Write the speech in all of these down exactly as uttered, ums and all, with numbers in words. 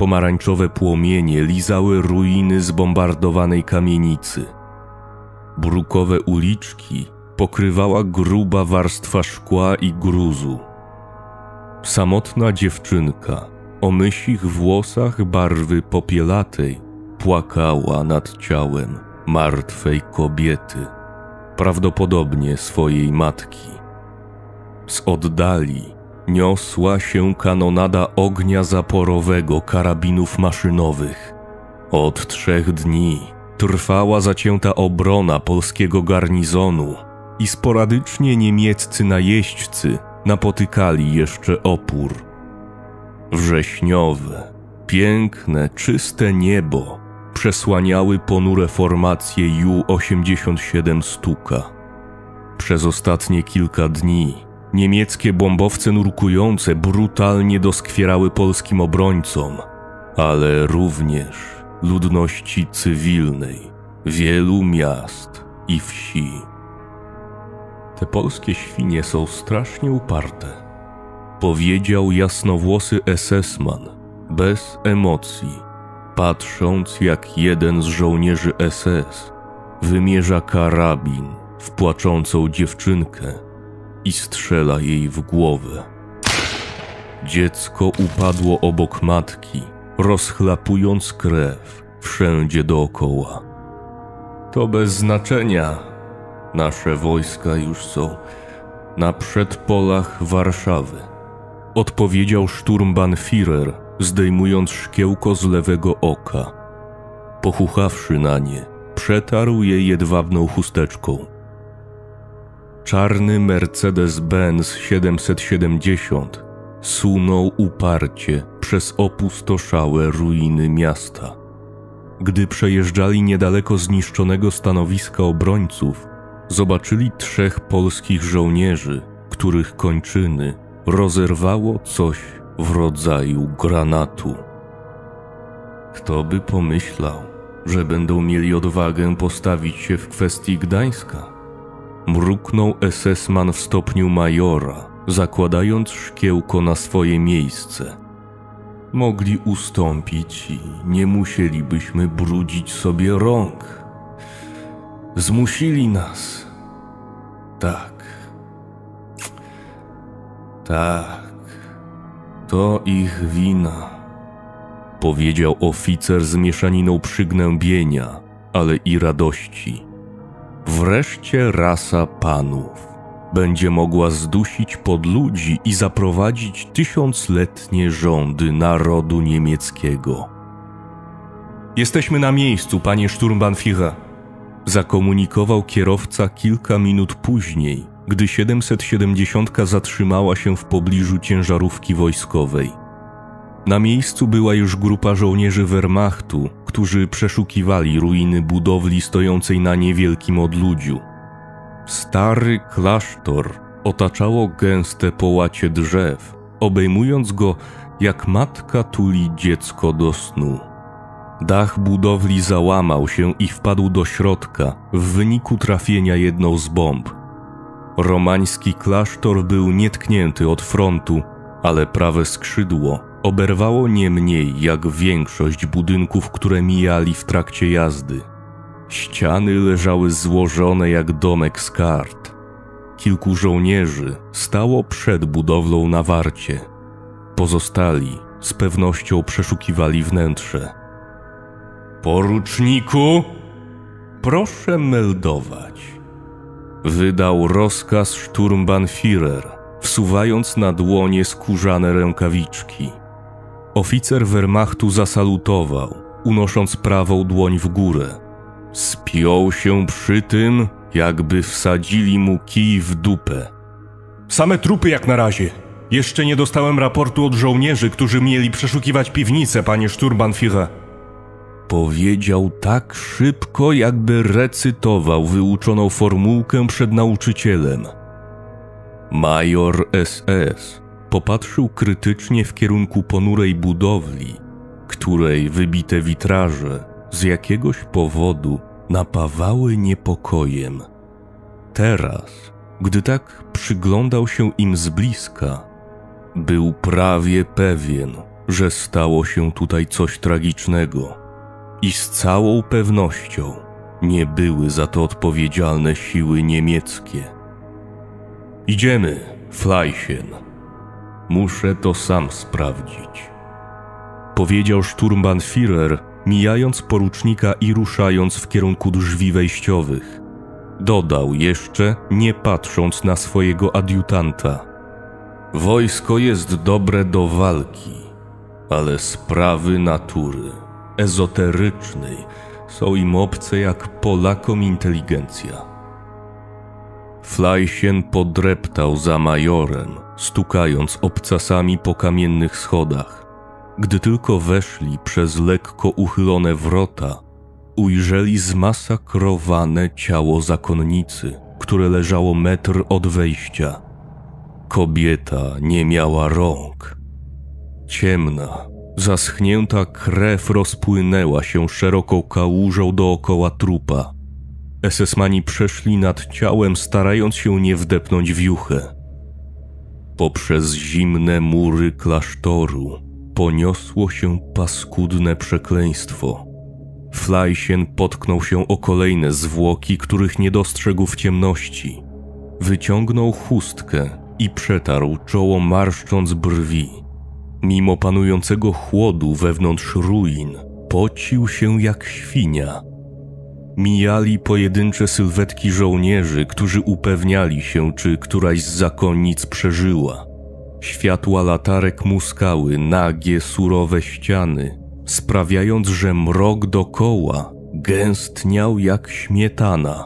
Pomarańczowe płomienie lizały ruiny zbombardowanej kamienicy. Brukowe uliczki pokrywała gruba warstwa szkła i gruzu. Samotna dziewczynka o mysich włosach barwy popielatej płakała nad ciałem martwej kobiety, prawdopodobnie swojej matki. Z oddali niosła się kanonada ognia zaporowego karabinów maszynowych. Od trzech dni trwała zacięta obrona polskiego garnizonu i sporadycznie niemieccy najeźdźcy napotykali jeszcze opór. Wrześniowe, piękne, czyste niebo przesłaniały ponure formacje Ju osiemdziesiąt siedem Stuka. Przez ostatnie kilka dni niemieckie bombowce nurkujące brutalnie doskwierały polskim obrońcom, ale również ludności cywilnej wielu miast i wsi. Te polskie świnie są strasznie uparte, powiedział jasnowłosy esesman bez emocji, patrząc jak jeden z żołnierzy S S wymierza karabin w płaczącą dziewczynkę i strzela jej w głowę. Dziecko upadło obok matki, rozchlapując krew wszędzie dookoła. To bez znaczenia. Nasze wojska już są na przedpolach Warszawy, odpowiedział Sturmbannführer, zdejmując szkiełko z lewego oka. Pochuchawszy na nie, przetarł je jedwabną chusteczką. Czarny Mercedes-Benz siedemset siedemdziesiąt sunął uparcie przez opustoszałe ruiny miasta. Gdy przejeżdżali niedaleko zniszczonego stanowiska obrońców, zobaczyli trzech polskich żołnierzy, których kończyny rozerwało coś w rodzaju granatu. Kto by pomyślał, że będą mieli odwagę postawić się w kwestii Gdańska? Mruknął esesman w stopniu majora, zakładając szkiełko na swoje miejsce. Mogli ustąpić i nie musielibyśmy brudzić sobie rąk. Zmusili nas. Tak. Tak. To ich wina, powiedział oficer z mieszaniną przygnębienia, ale i radości. Wreszcie rasa panów będzie mogła zdusić podludzi i zaprowadzić tysiącletnie rządy narodu niemieckiego. Jesteśmy na miejscu, panie Sturmbannführer, zakomunikował kierowca kilka minut później, gdy siedemset siedemdziesiątka zatrzymała się w pobliżu ciężarówki wojskowej. Na miejscu była już grupa żołnierzy Wehrmachtu, którzy przeszukiwali ruiny budowli stojącej na niewielkim odludziu. Stary klasztor otaczało gęste połacie drzew, obejmując go jak matka tuli dziecko do snu. Dach budowli załamał się i wpadł do środka w wyniku trafienia jedną z bomb. Romański klasztor był nietknięty od frontu, ale prawe skrzydło oberwało nie mniej jak większość budynków, które mijali w trakcie jazdy. Ściany leżały złożone jak domek z kart. Kilku żołnierzy stało przed budowlą na warcie. Pozostali z pewnością przeszukiwali wnętrze. Poruczniku, proszę meldować. Wydał rozkaz Sturmbannführer, wsuwając na dłonie skórzane rękawiczki. Oficer Wehrmachtu zasalutował, unosząc prawą dłoń w górę. Spiął się przy tym, jakby wsadzili mu kij w dupę. Same trupy jak na razie. Jeszcze nie dostałem raportu od żołnierzy, którzy mieli przeszukiwać piwnicę, panie Sturmbannführer. Powiedział tak szybko, jakby recytował wyuczoną formułkę przed nauczycielem. Major S S popatrzył krytycznie w kierunku ponurej budowli, której wybite witraże z jakiegoś powodu napawały niepokojem. Teraz, gdy tak przyglądał się im z bliska, był prawie pewien, że stało się tutaj coś tragicznego i z całą pewnością nie były za to odpowiedzialne siły niemieckie. Idziemy, Fleischen. Muszę to sam sprawdzić, powiedział Sturmbannführer, mijając porucznika i ruszając w kierunku drzwi wejściowych. Dodał jeszcze, nie patrząc na swojego adiutanta. Wojsko jest dobre do walki, ale sprawy natury ezoterycznej są im obce jak Polakom inteligencja. Fleischen podreptał za majorem, stukając obcasami po kamiennych schodach. Gdy tylko weszli przez lekko uchylone wrota, ujrzeli zmasakrowane ciało zakonnicy, które leżało metr od wejścia. Kobieta nie miała rąk. Ciemna, zaschnięta krew rozpłynęła się szeroką kałużą dookoła trupa. esesmani przeszli nad ciałem, starając się nie wdepnąć w juchę. Poprzez zimne mury klasztoru poniosło się paskudne przekleństwo. Fleischen potknął się o kolejne zwłoki, których nie dostrzegł w ciemności. Wyciągnął chustkę i przetarł czoło, marszcząc brwi. Mimo panującego chłodu wewnątrz ruin, pocił się jak świnia. Mijali pojedyncze sylwetki żołnierzy, którzy upewniali się, czy któraś z zakonnic przeżyła. Światła latarek muskały nagie, surowe ściany, sprawiając, że mrok dokoła gęstniał jak śmietana.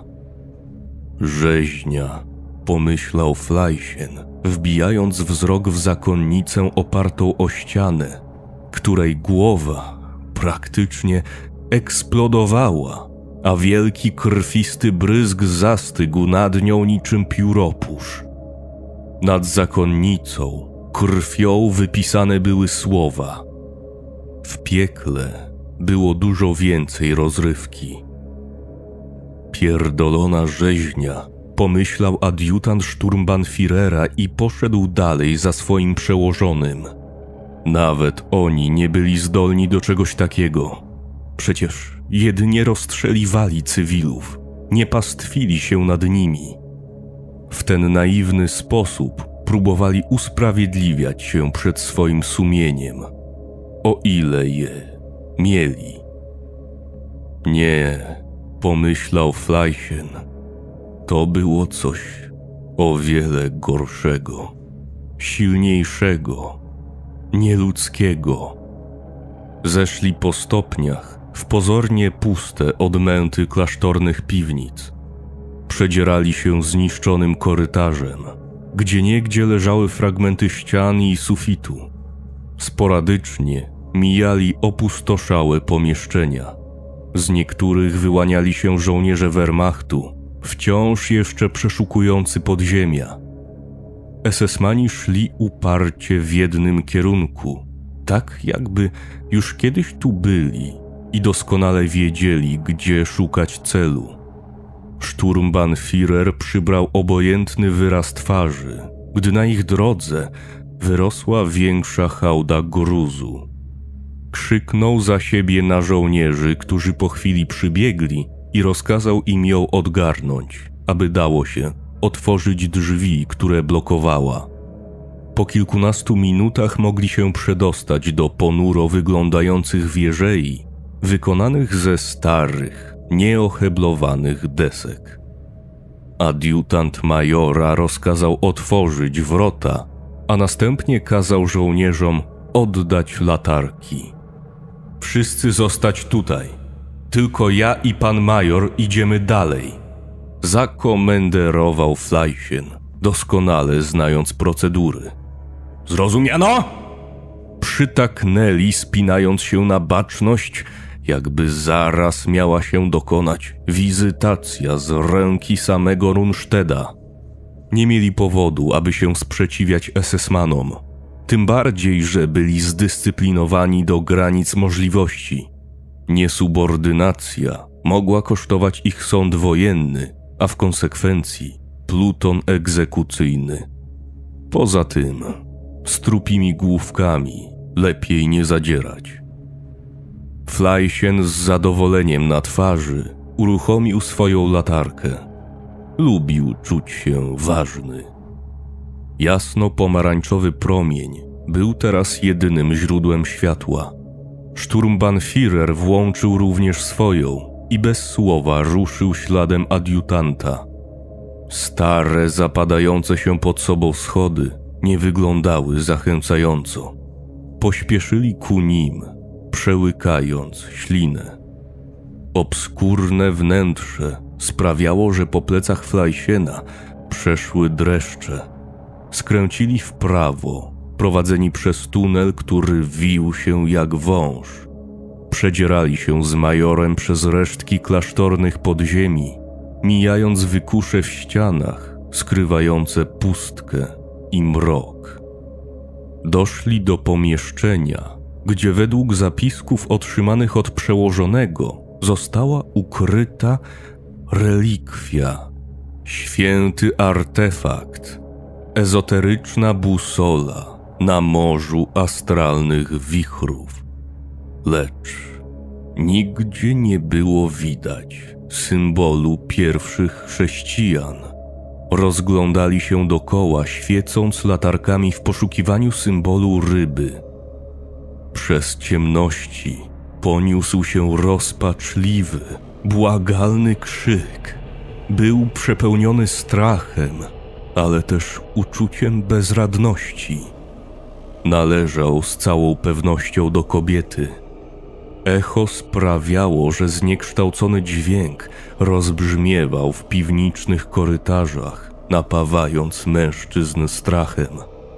Rzeźnia, pomyślał Fleischen, wbijając wzrok w zakonnicę opartą o ścianę, której głowa praktycznie eksplodowała, a wielki krwisty bryzg zastygł nad nią niczym pióropusz. Nad zakonnicą krwią wypisane były słowa. W piekle było dużo więcej rozrywki. Pierdolona rzeźnia, pomyślał adiutant Sturmbannführera i poszedł dalej za swoim przełożonym. Nawet oni nie byli zdolni do czegoś takiego. Przecież jedynie rozstrzeliwali cywilów, nie pastwili się nad nimi. W ten naiwny sposób próbowali usprawiedliwiać się przed swoim sumieniem, o ile je mieli. Nie, pomyślał Fleischen, to było coś o wiele gorszego, silniejszego, nieludzkiego. Zeszli po stopniach w pozornie puste odmęty klasztornych piwnic. Przedzierali się zniszczonym korytarzem, gdzieniegdzie leżały fragmenty ścian i sufitu. Sporadycznie mijali opustoszałe pomieszczenia. Z niektórych wyłaniali się żołnierze Wehrmachtu, wciąż jeszcze przeszukujący podziemia. esesmani szli uparcie w jednym kierunku, tak jakby już kiedyś tu byli i doskonale wiedzieli, gdzie szukać celu. Sturmbannführer przybrał obojętny wyraz twarzy, gdy na ich drodze wyrosła większa hałda gruzu. Krzyknął za siebie na żołnierzy, którzy po chwili przybiegli, i rozkazał im ją odgarnąć, aby dało się otworzyć drzwi, które blokowała. Po kilkunastu minutach mogli się przedostać do ponuro wyglądających wieżei, wykonanych ze starych, nieoheblowanych desek. Adiutant majora rozkazał otworzyć wrota, a następnie kazał żołnierzom oddać latarki. Wszyscy zostać tutaj. Tylko ja i pan major idziemy dalej. Zakomenderował Fleischen, doskonale znając procedury. Zrozumiano? Przytaknęli, spinając się na baczność, jakby zaraz miała się dokonać wizytacja z ręki samego Rundstedta. Nie mieli powodu, aby się sprzeciwiać esesmanom, tym bardziej, że byli zdyscyplinowani do granic możliwości. Niesubordynacja mogła kosztować ich sąd wojenny, a w konsekwencji pluton egzekucyjny. Poza tym, z trupimi główkami lepiej nie zadzierać. Fleischen z zadowoleniem na twarzy uruchomił swoją latarkę. Lubił czuć się ważny. Jasno-pomarańczowy promień był teraz jedynym źródłem światła. Sturmbannführer włączył również swoją i bez słowa ruszył śladem adiutanta. Stare, zapadające się pod sobą schody nie wyglądały zachęcająco. Pośpieszyli ku nim, przełykając ślinę. Obskurne wnętrze sprawiało, że po plecach Fleischena przeszły dreszcze. Skręcili w prawo, prowadzeni przez tunel, który wił się jak wąż. Przedzierali się z majorem przez resztki klasztornych podziemi, mijając wykusze w ścianach, skrywające pustkę i mrok. Doszli do pomieszczenia, gdzie według zapisków otrzymanych od przełożonego została ukryta relikwia, święty artefakt, ezoteryczna busola na morzu astralnych wichrów. Lecz nigdzie nie było widać symbolu pierwszych chrześcijan. Rozglądali się dokoła, świecąc latarkami w poszukiwaniu symbolu ryby. Przez ciemności poniósł się rozpaczliwy, błagalny krzyk. Był przepełniony strachem, ale też uczuciem bezradności. Należał z całą pewnością do kobiety. Echo sprawiało, że zniekształcony dźwięk rozbrzmiewał w piwniczych korytarzach, napawając mężczyzn strachem.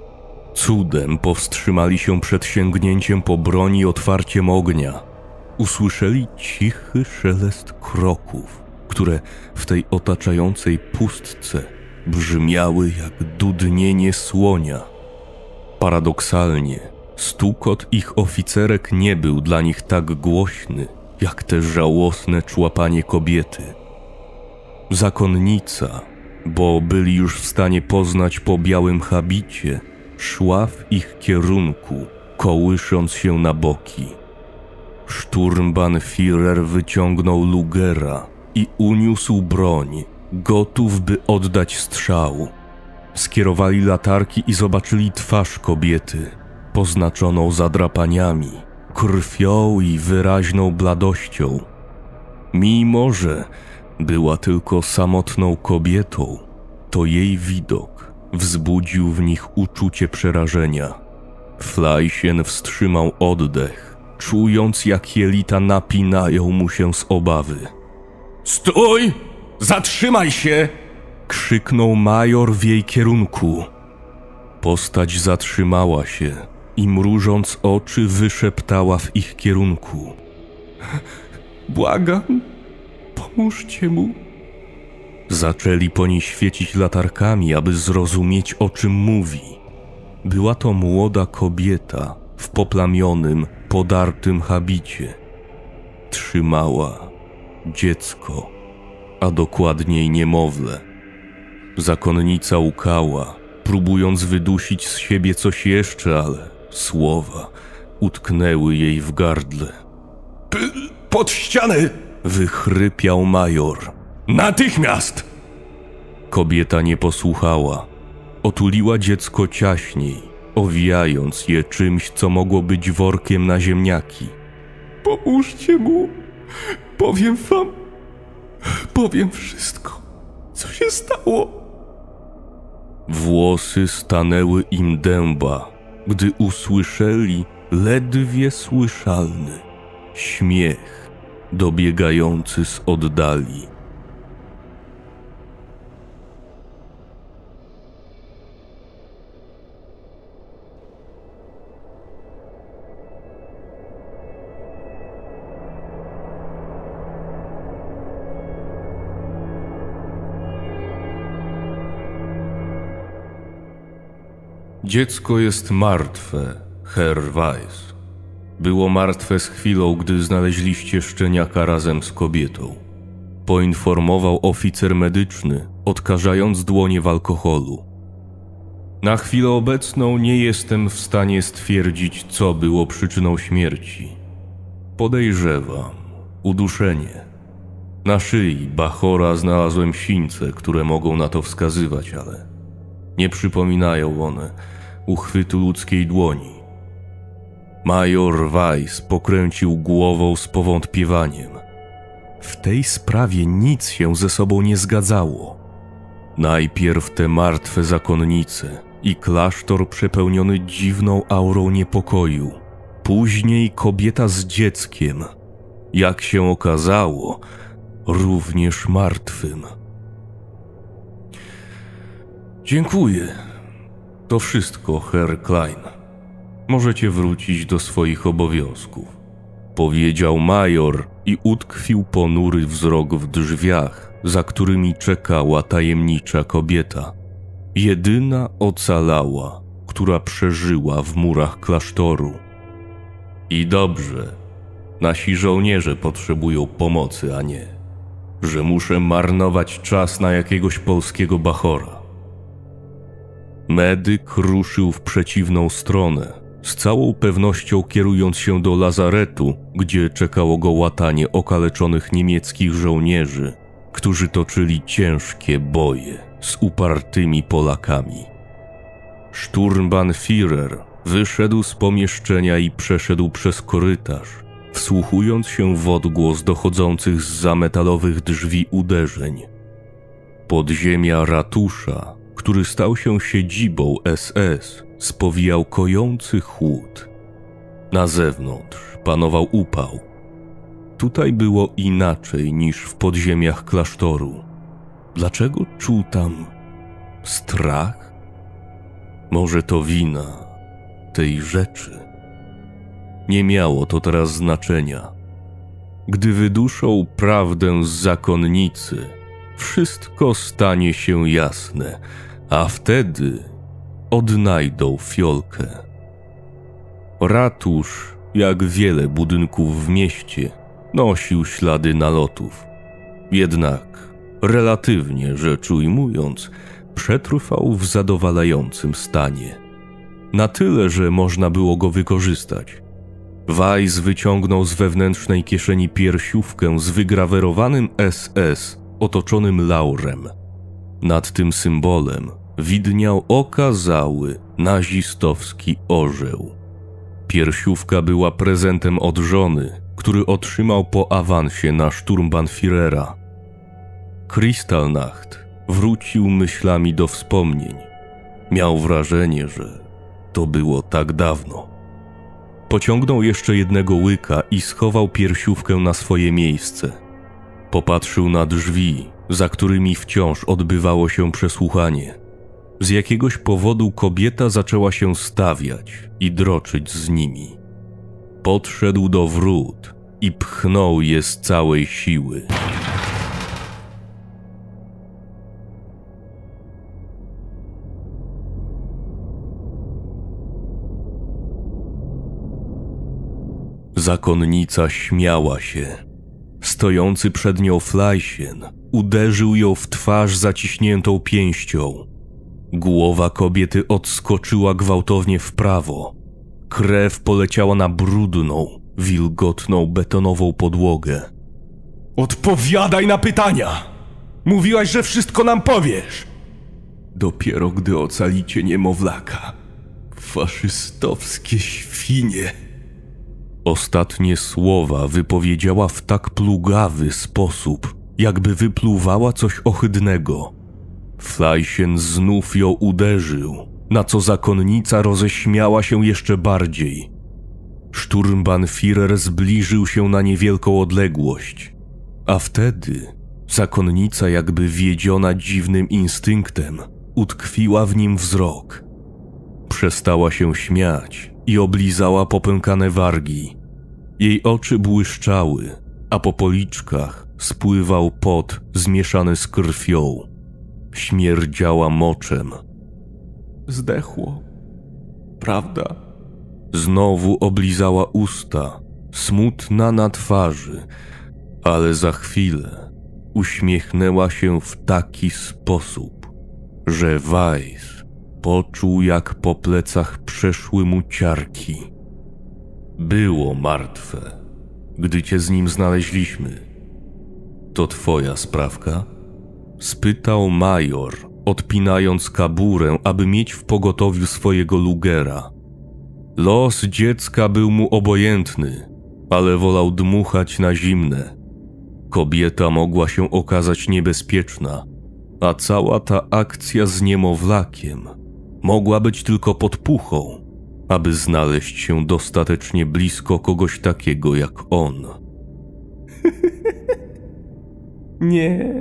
Cudem powstrzymali się przed sięgnięciem po broń i otwarciem ognia. Usłyszeli cichy szelest kroków, które w tej otaczającej pustce brzmiały jak dudnienie słonia. Paradoksalnie, stukot ich oficerek nie był dla nich tak głośny, jak te żałosne człapanie kobiety. Zakonnica, bo byli już w stanie poznać po białym habicie, szła w ich kierunku, kołysząc się na boki. Sturmbannführer wyciągnął Lugera i uniósł broń, gotów by oddać strzał. Skierowali latarki i zobaczyli twarz kobiety, poznaczoną zadrapaniami, krwią i wyraźną bladością. Mimo że była tylko samotną kobietą, to jej widok wzbudził w nich uczucie przerażenia. Fleischen wstrzymał oddech, czując jak jelita napinają mu się z obawy. „Stój! Zatrzymaj się!” krzyknął major w jej kierunku. Postać zatrzymała się i mrużąc oczy wyszeptała w ich kierunku. „Błagam, pomóżcie mu”. Zaczęli po niej świecić latarkami, aby zrozumieć, o czym mówi. Była to młoda kobieta w poplamionym, podartym habicie. Trzymała dziecko, a dokładniej niemowlę. Zakonnica łkała, próbując wydusić z siebie coś jeszcze, ale słowa utknęły jej w gardle. „Pod ścianę!” wychrypiał major. „Natychmiast!” Kobieta nie posłuchała. Otuliła dziecko ciaśniej, owijając je czymś, co mogło być workiem na ziemniaki. „Pomóżcie mu! Powiem wam, powiem wszystko, co się stało.” Włosy stanęły im dęba, gdy usłyszeli ledwie słyszalny śmiech dobiegający z oddali. Dziecko jest martwe, Herr Weiss. Było martwe z chwilą, gdy znaleźliście szczeniaka razem z kobietą. Poinformował oficer medyczny, odkażając dłonie w alkoholu. Na chwilę obecną nie jestem w stanie stwierdzić, co było przyczyną śmierci. Podejrzewam uduszenie. Na szyi Bachora znalazłem sińce, które mogą na to wskazywać, ale nie przypominają one uchwytu ludzkiej dłoni. Major Weiss pokręcił głową z powątpiewaniem. W tej sprawie nic się ze sobą nie zgadzało. Najpierw te martwe zakonnice i klasztor przepełniony dziwną aurą niepokoju. Później kobieta z dzieckiem. Jak się okazało, również martwym. Dziękuję. To wszystko, Herr Klein. Możecie wrócić do swoich obowiązków, powiedział major i utkwił ponury wzrok w drzwiach, za którymi czekała tajemnicza kobieta. Jedyna ocalała, która przeżyła w murach klasztoru. I dobrze, nasi żołnierze potrzebują pomocy, a nie, że muszę marnować czas na jakiegoś polskiego bachora. Medyk ruszył w przeciwną stronę, z całą pewnością kierując się do lazaretu, gdzie czekało go łatanie okaleczonych niemieckich żołnierzy, którzy toczyli ciężkie boje z upartymi Polakami. Sturmbannführer wyszedł z pomieszczenia i przeszedł przez korytarz, wsłuchując się w odgłos dochodzących zza metalowych drzwi uderzeń. Podziemia ratusza, który stał się siedzibą S S, spowijał kojący chłód. Na zewnątrz panował upał. Tutaj było inaczej niż w podziemiach klasztoru. Dlaczego czuł tam strach? Może to wina tej rzeczy? Nie miało to teraz znaczenia. Gdy wyduszą prawdę z zakonnicy, wszystko stanie się jasne, a wtedy odnajdą fiolkę. Ratusz, jak wiele budynków w mieście, nosił ślady nalotów. Jednak, relatywnie rzecz ujmując, przetrwał w zadowalającym stanie. Na tyle, że można było go wykorzystać. Weiss wyciągnął z wewnętrznej kieszeni piersiówkę z wygrawerowanym S S otoczonym laurem. Nad tym symbolem widniał okazały nazistowski orzeł. Piersiówka była prezentem od żony, który otrzymał po awansie na Sturmbannführera. Kristallnacht wrócił myślami do wspomnień. Miał wrażenie, że to było tak dawno. Pociągnął jeszcze jednego łyka i schował piersiówkę na swoje miejsce. Popatrzył na drzwi, za którymi wciąż odbywało się przesłuchanie. Z jakiegoś powodu kobieta zaczęła się stawiać i droczyć z nimi. Podszedł do wrót i pchnął je z całej siły. Zakonnica śmiała się. Stojący przed nią Fleischchen uderzył ją w twarz zaciśniętą pięścią. Głowa kobiety odskoczyła gwałtownie w prawo. Krew poleciała na brudną, wilgotną betonową podłogę. Odpowiadaj na pytania! Mówiłaś, że wszystko nam powiesz! Dopiero gdy ocalicie niemowlaka. Faszystowskie świnie. Ostatnie słowa wypowiedziała w tak plugawy sposób, jakby wypluwała coś ohydnego. Fleischchen znów ją uderzył, na co zakonnica roześmiała się jeszcze bardziej. Sturmbannführer zbliżył się na niewielką odległość, a wtedy zakonnica, jakby wiedziona dziwnym instynktem, utkwiła w nim wzrok. Przestała się śmiać i oblizała popękane wargi. Jej oczy błyszczały, a po policzkach spływał pot zmieszany z krwią. Śmierdziała moczem. Zdechło, prawda? Znowu oblizała usta, smutna na twarzy, ale za chwilę uśmiechnęła się w taki sposób, że Weiss Poczuł, jak po plecach przeszły mu ciarki. Było martwe, gdy cię z nim znaleźliśmy. To twoja sprawka? Spytał major, odpinając kaburę, aby mieć w pogotowiu swojego Lugera. Los dziecka był mu obojętny, ale wolał dmuchać na zimne. Kobieta mogła się okazać niebezpieczna, a cała ta akcja z niemowlakiem mogła być tylko podpuchą, aby znaleźć się dostatecznie blisko kogoś takiego jak on. Nie,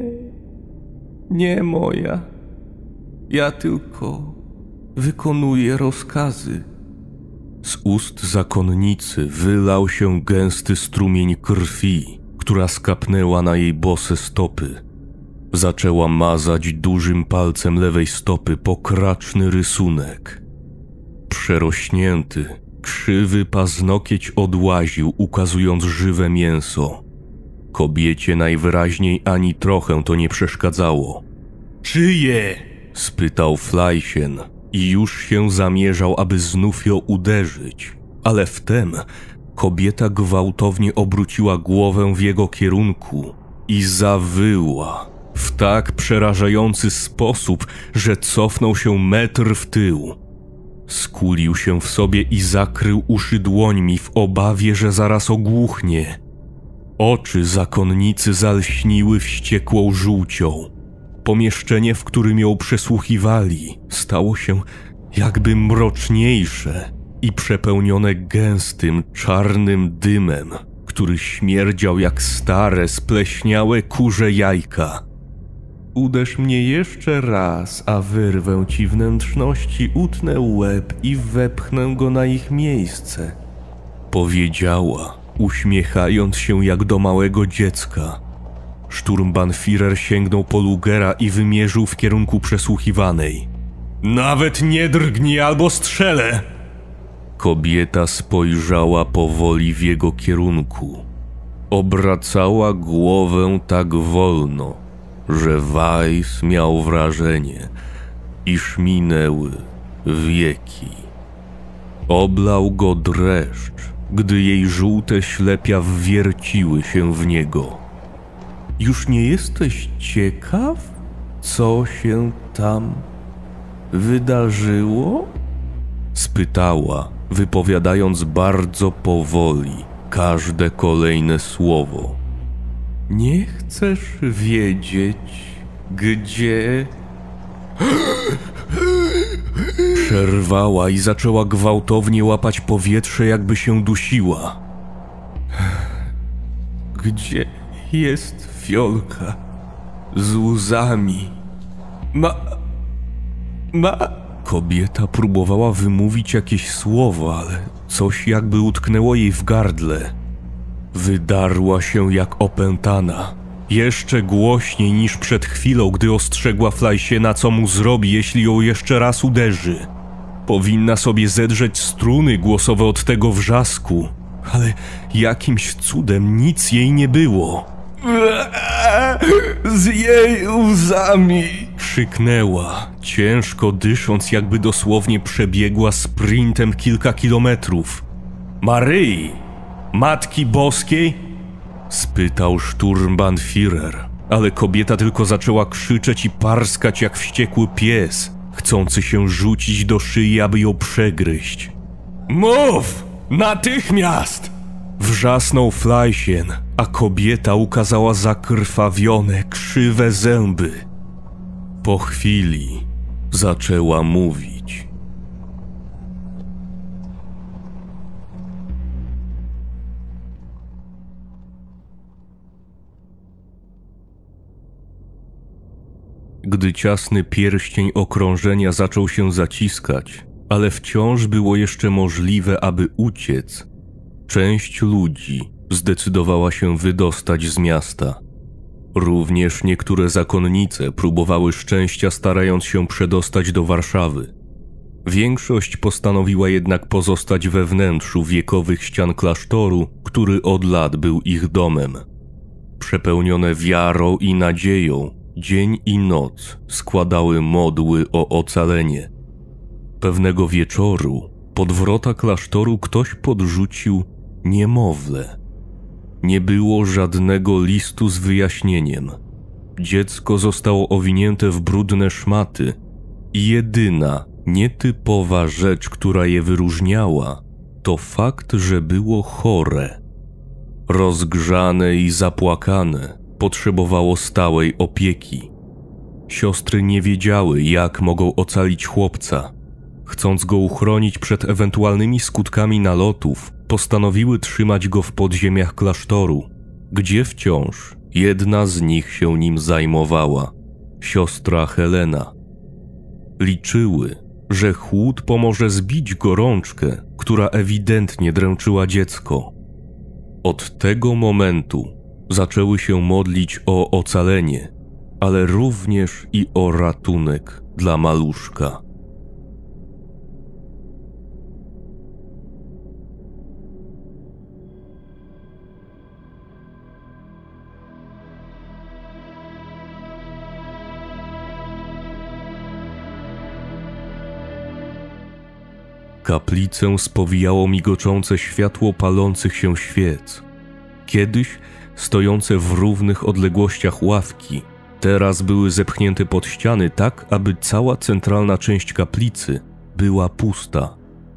nie moja. Ja tylko wykonuję rozkazy. Z ust zakonnicy wylał się gęsty strumień krwi, która skapnęła na jej bose stopy. Zaczęła mazać dużym palcem lewej stopy pokraczny rysunek. Przerośnięty, krzywy paznokieć odłaził, ukazując żywe mięso. Kobiecie najwyraźniej ani trochę to nie przeszkadzało. Czyje? Spytał Fleisien i już się zamierzał, aby znów ją uderzyć, ale wtem kobieta gwałtownie obróciła głowę w jego kierunku i zawyła w tak przerażający sposób, że cofnął się metr w tył. Skulił się w sobie i zakrył uszy dłońmi w obawie, że zaraz ogłuchnie. Oczy zakonnicy zalśniły wściekłą żółcią. Pomieszczenie, w którym ją przesłuchiwali, stało się jakby mroczniejsze i przepełnione gęstym, czarnym dymem, który śmierdział jak stare, spleśniałe kurze jajka. Uderz mnie jeszcze raz, a wyrwę ci wnętrzności, utnę łeb i wepchnę go na ich miejsce. Powiedziała, uśmiechając się jak do małego dziecka. Sturmbannführer sięgnął po Lugera i wymierzył w kierunku przesłuchiwanej. Nawet nie drgnij, albo strzelę! Kobieta spojrzała powoli w jego kierunku. Obracała głowę tak wolno, że Weiss miał wrażenie, iż minęły wieki. Oblał go dreszcz, gdy jej żółte ślepia wwierciły się w niego. Już nie jesteś ciekaw, co się tam wydarzyło? Spytała, wypowiadając bardzo powoli każde kolejne słowo. Nie chcesz wiedzieć, gdzie... Przerwała i zaczęła gwałtownie łapać powietrze, jakby się dusiła. Gdzie jest fiolka z łzami? Ma... Ma... Kobieta próbowała wymówić jakieś słowo, ale coś jakby utknęło jej w gardle. Wydarła się jak opętana, jeszcze głośniej niż przed chwilą, gdy ostrzegła Fleisiena, co mu zrobi, jeśli ją jeszcze raz uderzy. Powinna sobie zedrzeć struny głosowe od tego wrzasku, ale jakimś cudem nic jej nie było. Z jej łzami! Krzyknęła, ciężko dysząc, jakby dosłownie przebiegła sprintem kilka kilometrów. Maryi, Matki Boskiej? Spytał Sturmbannführer, ale kobieta tylko zaczęła krzyczeć i parskać jak wściekły pies, chcący się rzucić do szyi, aby ją przegryźć. Mów! Natychmiast! Wrzasnął Fleisien, a kobieta ukazała zakrwawione, krzywe zęby. Po chwili zaczęła mówić. Gdy ciasny pierścień okrążenia zaczął się zaciskać, ale wciąż było jeszcze możliwe, aby uciec, część ludzi zdecydowała się wydostać z miasta. Również niektóre zakonnice próbowały szczęścia, starając się przedostać do Warszawy. Większość postanowiła jednak pozostać we wnętrzu wiekowych ścian klasztoru, który od lat był ich domem. Przepełnione wiarą i nadzieją, dzień i noc składały modły o ocalenie. Pewnego wieczoru pod wrota klasztoru ktoś podrzucił niemowlę. Nie było żadnego listu z wyjaśnieniem. Dziecko zostało owinięte w brudne szmaty i jedyna, nietypowa rzecz, która je wyróżniała, to fakt, że było chore. Rozgrzane i zapłakane, potrzebowało stałej opieki. Siostry nie wiedziały, jak mogą ocalić chłopca. Chcąc go uchronić przed ewentualnymi skutkami nalotów, postanowiły trzymać go w podziemiach klasztoru, gdzie wciąż jedna z nich się nim zajmowała, siostra Helena. Liczyły, że chłód pomoże zbić gorączkę, która ewidentnie dręczyła dziecko. Od tego momentu zaczęły się modlić o ocalenie, ale również i o ratunek dla maluszka. Kaplicę spowijało migoczące światło palących się świec. Kiedyś stojące w równych odległościach ławki, teraz były zepchnięte pod ściany tak, aby cała centralna część kaplicy była pusta.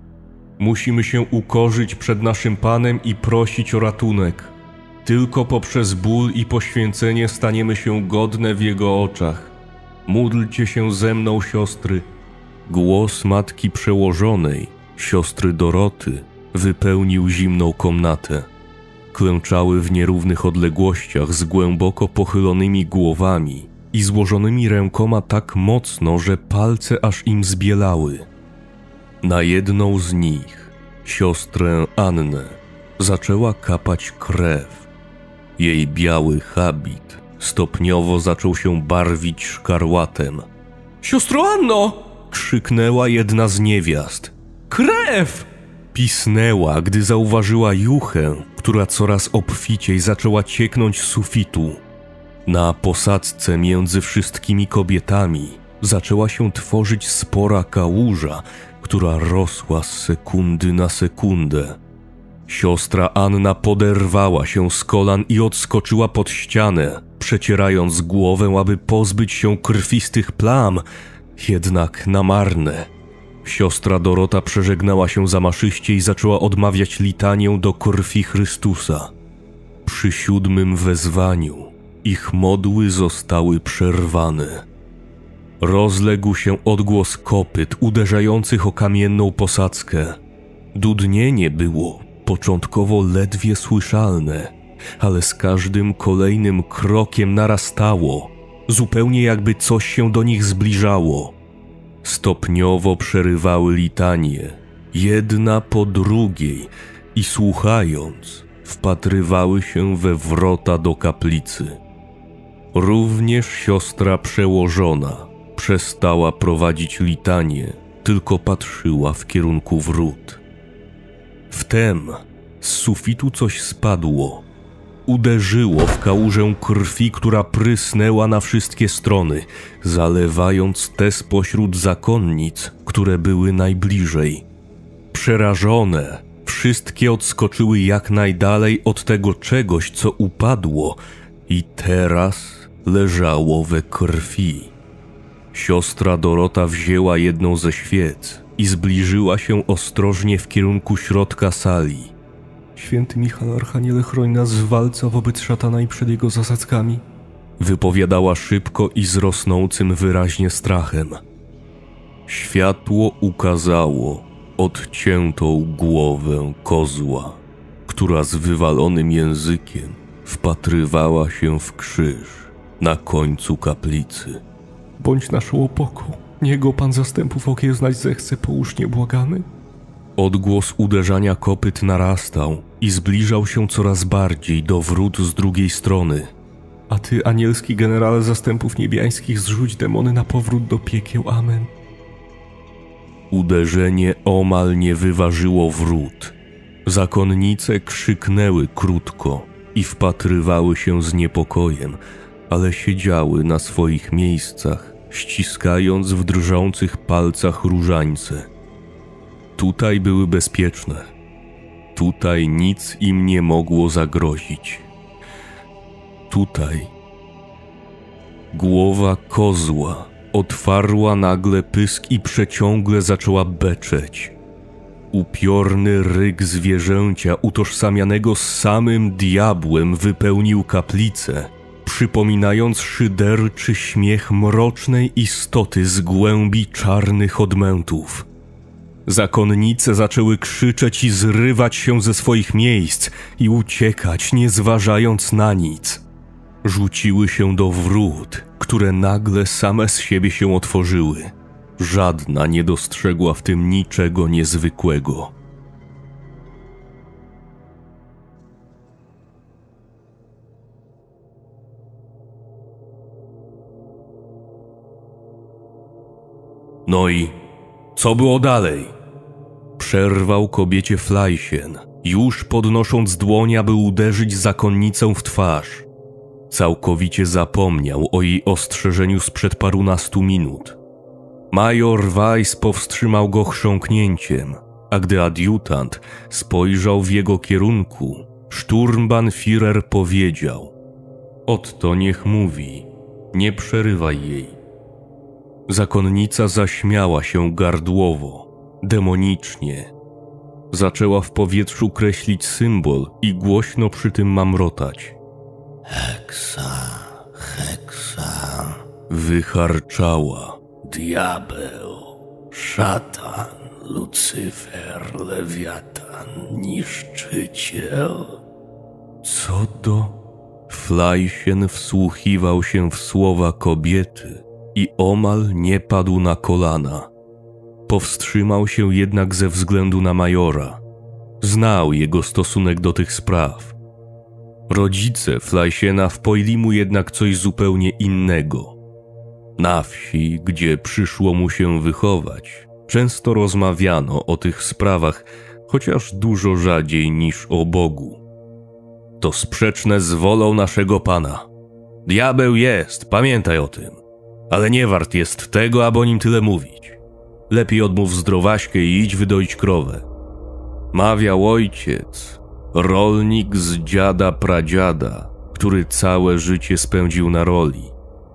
Musimy się ukorzyć przed naszym Panem i prosić o ratunek. Tylko poprzez ból i poświęcenie staniemy się godne w Jego oczach. Módlcie się ze mną, siostry. Głos matki przełożonej, siostry Doroty, wypełnił zimną komnatę. Klęczały w nierównych odległościach z głęboko pochylonymi głowami i złożonymi rękoma tak mocno, że palce aż im zbielały. Na jedną z nich, siostrę Annę, zaczęła kapać krew. Jej biały habit stopniowo zaczął się barwić szkarłatem. Siostro Anno! Krzyknęła jedna z niewiast. Krew! Pisnęła, gdy zauważyła juchę, która coraz obficiej zaczęła cieknąć z sufitu. Na posadzce między wszystkimi kobietami zaczęła się tworzyć spora kałuża, która rosła z sekundy na sekundę. Siostra Anna poderwała się z kolan i odskoczyła pod ścianę, przecierając głowę, aby pozbyć się krwistych plam, jednak na marne. Siostra Dorota przeżegnała się zamaszyście i zaczęła odmawiać litanię do krwi Chrystusa. Przy siódmym wezwaniu ich modły zostały przerwane. Rozległ się odgłos kopyt uderzających o kamienną posadzkę. Dudnienie było początkowo ledwie słyszalne, ale z każdym kolejnym krokiem narastało, zupełnie jakby coś się do nich zbliżało. Stopniowo przerywały litanie, jedna po drugiej, i słuchając, wpatrywały się we wrota do kaplicy. Również siostra przełożona przestała prowadzić litanie, tylko patrzyła w kierunku wrót. Wtem z sufitu coś spadło. Uderzyło w kałużę krwi, która prysnęła na wszystkie strony, zalewając te spośród zakonnic, które były najbliżej. Przerażone, wszystkie odskoczyły jak najdalej od tego czegoś, co upadło i teraz leżało we krwi. Siostra Dorota wzięła jedną ze świec i zbliżyła się ostrożnie w kierunku środka sali. Święty Michał Archaniele, chroń nas w walce wobec szatana i przed jego zasadzkami. Wypowiadała szybko i z rosnącym wyraźnie strachem. Światło ukazało odciętą głowę kozła, która z wywalonym językiem wpatrywała się w krzyż na końcu kaplicy. Bądź naszą opoką, niech go Pan zastępów okiełznać zechce, połóż niebłagany. Odgłos uderzania kopyt narastał i zbliżał się coraz bardziej do wrót z drugiej strony. A Ty, anielski generale zastępów niebiańskich, zrzuć demony na powrót do piekieł. Amen. Uderzenie omal nie wyważyło wrót. Zakonnice krzyknęły krótko i wpatrywały się z niepokojem, ale siedziały na swoich miejscach, ściskając w drżących palcach różańce. Tutaj były bezpieczne. Tutaj nic im nie mogło zagrozić. Tutaj głowa kozła otwarła nagle pysk i przeciągle zaczęła beczeć. Upiorny ryk zwierzęcia utożsamianego z samym diabłem wypełnił kaplicę, przypominając szyderczy śmiech mrocznej istoty z głębi czarnych odmętów. Zakonnice zaczęły krzyczeć i zrywać się ze swoich miejsc i uciekać, nie zważając na nic. Rzuciły się do wrót, które nagle same z siebie się otworzyły. Żadna nie dostrzegła w tym niczego niezwykłego. No i co było dalej? Przerwał kobiecie Fleischen, już podnosząc dłoń, aby uderzyć zakonnicę w twarz. Całkowicie zapomniał o jej ostrzeżeniu sprzed parunastu minut. Major Weiss powstrzymał go chrząknięciem, a gdy adiutant spojrzał w jego kierunku, Sturmbannführer powiedział: Otto niech mówi, nie przerywaj jej. Zakonnica zaśmiała się gardłowo, demonicznie. Zaczęła w powietrzu kreślić symbol i głośno przy tym mamrotać. Heksa, heksa, wycharczała. Diabeł, szatan, Lucyfer, lewiatan, niszczyciel. Co do... Fleischen wsłuchiwał się w słowa kobiety i omal nie padł na kolana. Powstrzymał się jednak ze względu na majora. Znał jego stosunek do tych spraw. Rodzice Fleischena wpoili mu jednak coś zupełnie innego. Na wsi, gdzie przyszło mu się wychować, często rozmawiano o tych sprawach, chociaż dużo rzadziej niż o Bogu. To sprzeczne z wolą naszego Pana. Diabeł jest, pamiętaj o tym, ale nie wart jest tego, aby o nim tyle mówić. Lepiej odmów zdrowaśkę i idź wydoić krowę. Mawiał ojciec, rolnik z dziada pradziada, który całe życie spędził na roli.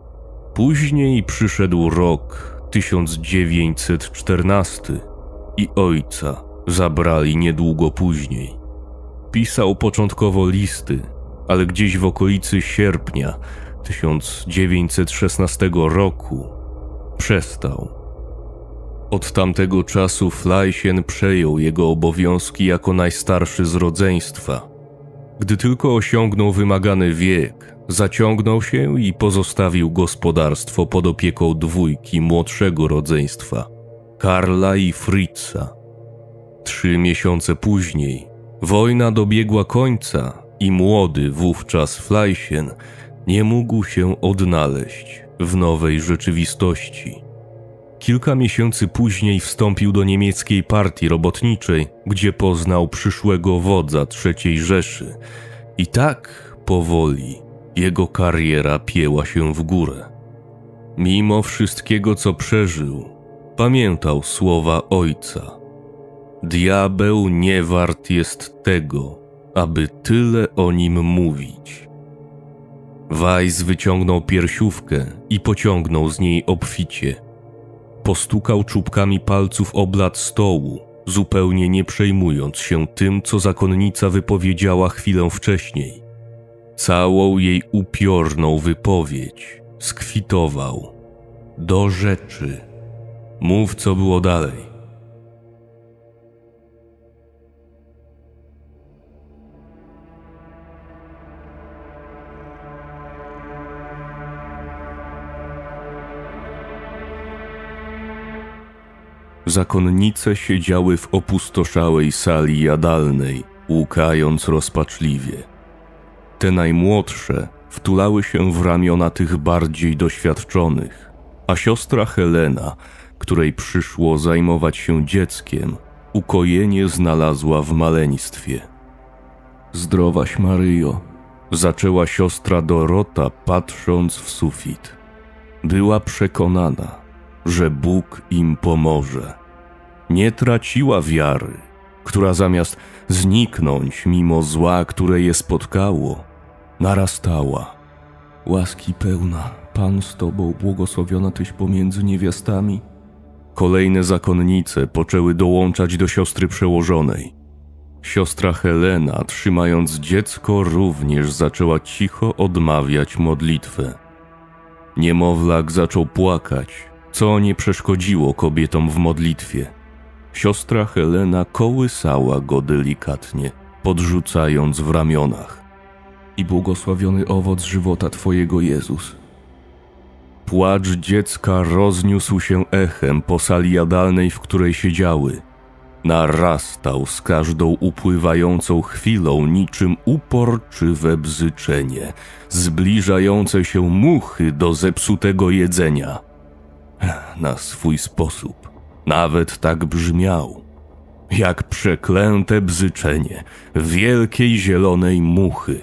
Później przyszedł rok tysiąc dziewięćset czternasty i ojca zabrali niedługo później. Pisał początkowo listy, ale gdzieś w okolicy sierpnia tysiąc dziewięćset szesnastego roku przestał. Od tamtego czasu Fleischen przejął jego obowiązki jako najstarszy z rodzeństwa. Gdy tylko osiągnął wymagany wiek, zaciągnął się i pozostawił gospodarstwo pod opieką dwójki młodszego rodzeństwa, Karla i Fritza. Trzy miesiące później wojna dobiegła końca i młody wówczas Fleischen nie mógł się odnaleźć w nowej rzeczywistości. Kilka miesięcy później wstąpił do niemieckiej partii robotniczej, gdzie poznał przyszłego wodza trzeciej Rzeszy. I tak powoli jego kariera pięła się w górę. Mimo wszystkiego, co przeżył, pamiętał słowa ojca. Diabeł nie wart jest tego, aby tyle o nim mówić. Weiss wyciągnął piersiówkę i pociągnął z niej obficie. Postukał czubkami palców o blat stołu, zupełnie nie przejmując się tym, co zakonnica wypowiedziała chwilę wcześniej. Całą jej upiorną wypowiedź skwitował. Do rzeczy. Mów, co było dalej. Zakonnice siedziały w opustoszałej sali jadalnej, łkając rozpaczliwie. Te najmłodsze wtulały się w ramiona tych bardziej doświadczonych, a siostra Helena, której przyszło zajmować się dzieckiem, ukojenie znalazła w maleństwie. Zdrowaś Maryjo, zaczęła siostra Dorota, patrząc w sufit. Była przekonana, że Bóg im pomoże. nie traciła wiary, która zamiast zniknąć mimo zła, które je spotkało, narastała. Łaski pełna, Pan z tobą, błogosławiona tyś pomiędzy niewiastami. Kolejne zakonnice poczęły dołączać do siostry przełożonej. Siostra Helena, trzymając dziecko, również zaczęła cicho odmawiać modlitwę. Niemowlak zaczął płakać, co nie przeszkodziło kobietom w modlitwie. Siostra Helena kołysała go delikatnie, podrzucając w ramionach. I błogosławiony owoc żywota twojego, Jezus. Płacz dziecka rozniósł się echem po sali jadalnej, w której siedziały. Narastał z każdą upływającą chwilą niczym uporczywe bzyczenie, zbliżające się muchy do zepsutego jedzenia. Na swój sposób nawet tak brzmiał, jak przeklęte bzyczenie wielkiej zielonej muchy.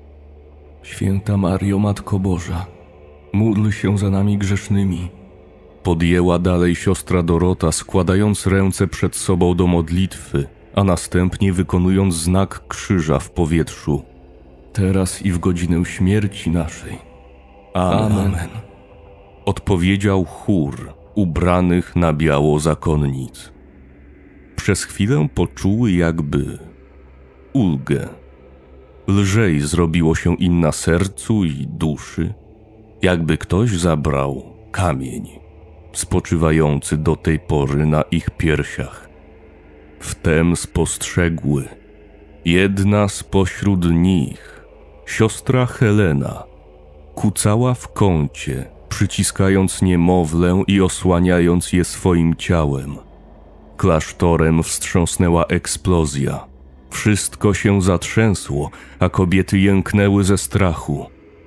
Święta Mario, Matko Boża, módl się za nami grzesznymi. Podjęła dalej siostra Dorota, składając ręce przed sobą do modlitwy, a następnie wykonując znak krzyża w powietrzu. Teraz i w godzinę śmierci naszej. Amen. Amen. Odpowiedział chór ubranych na biało zakonnic. Przez chwilę poczuły jakby ulgę. Lżej zrobiło się im na sercu i duszy, jakby ktoś zabrał kamień spoczywający do tej pory na ich piersiach. Wtem spostrzegły, jedna spośród nich, siostra Helena, kucała w kącie, przyciskając niemowlę i osłaniając je swoim ciałem. Klasztorem wstrząsnęła eksplozja. Wszystko się zatrzęsło, a kobiety jęknęły ze strachu.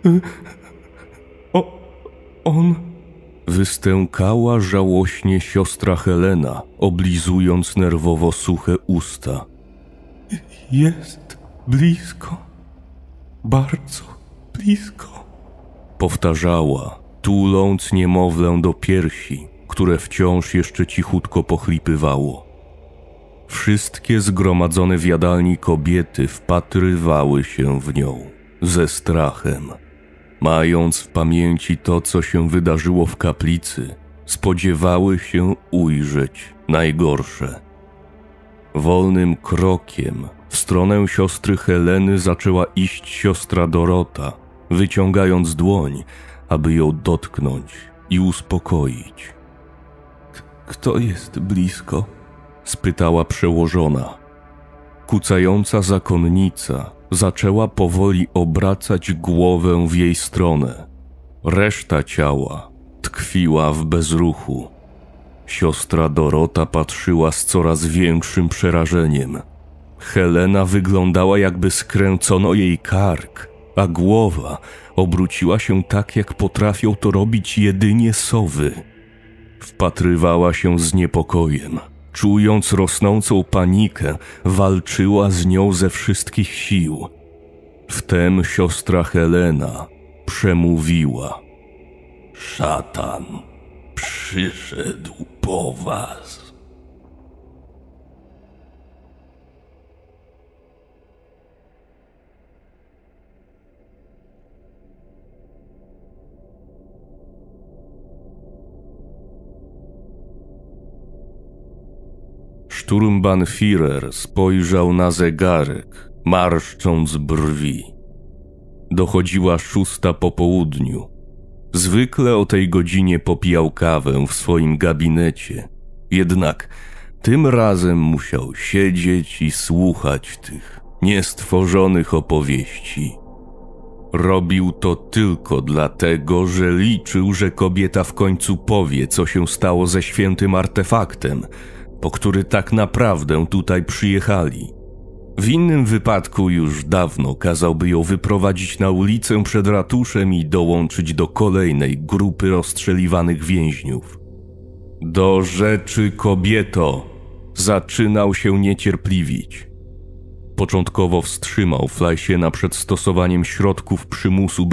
O, on... Wystękała żałośnie siostra Helena, oblizując nerwowo suche usta. Jest blisko, bardzo blisko. Powtarzała, tuląc niemowlę do piersi, które wciąż jeszcze cichutko pochlipywało. Wszystkie zgromadzone w jadalni kobiety wpatrywały się w nią ze strachem. Mając w pamięci to, co się wydarzyło w kaplicy, spodziewały się ujrzeć najgorsze. Wolnym krokiem w stronę siostry Heleny zaczęła iść siostra Dorota, wyciągając dłoń, aby ją dotknąć i uspokoić. Kto jest blisko? Spytała przełożona. Kucająca zakonnica zaczęła powoli obracać głowę w jej stronę. Reszta ciała tkwiła w bezruchu. Siostra Dorota patrzyła z coraz większym przerażeniem. Helena wyglądała, jakby skręcono jej kark, a głowa obróciła się tak, jak potrafią to robić jedynie sowy. Wpatrywała się z niepokojem. Czując rosnącą panikę, walczyła z nią ze wszystkich sił. Wtem siostra Helena przemówiła. Szatan przyszedł po was. Sturmbannführer spojrzał na zegarek, marszcząc brwi. Dochodziła szósta po południu. Zwykle o tej godzinie popijał kawę w swoim gabinecie, jednak tym razem musiał siedzieć i słuchać tych niestworzonych opowieści. Robił to tylko dlatego, że liczył, że kobieta w końcu powie, co się stało ze świętym artefaktem, po który tak naprawdę tutaj przyjechali. W innym wypadku już dawno kazałby ją wyprowadzić na ulicę przed ratuszem i dołączyć do kolejnej grupy rozstrzeliwanych więźniów. Do rzeczy, kobieto! Zaczynał się niecierpliwić. Początkowo wstrzymał Fleischena przed stosowaniem środków przymusu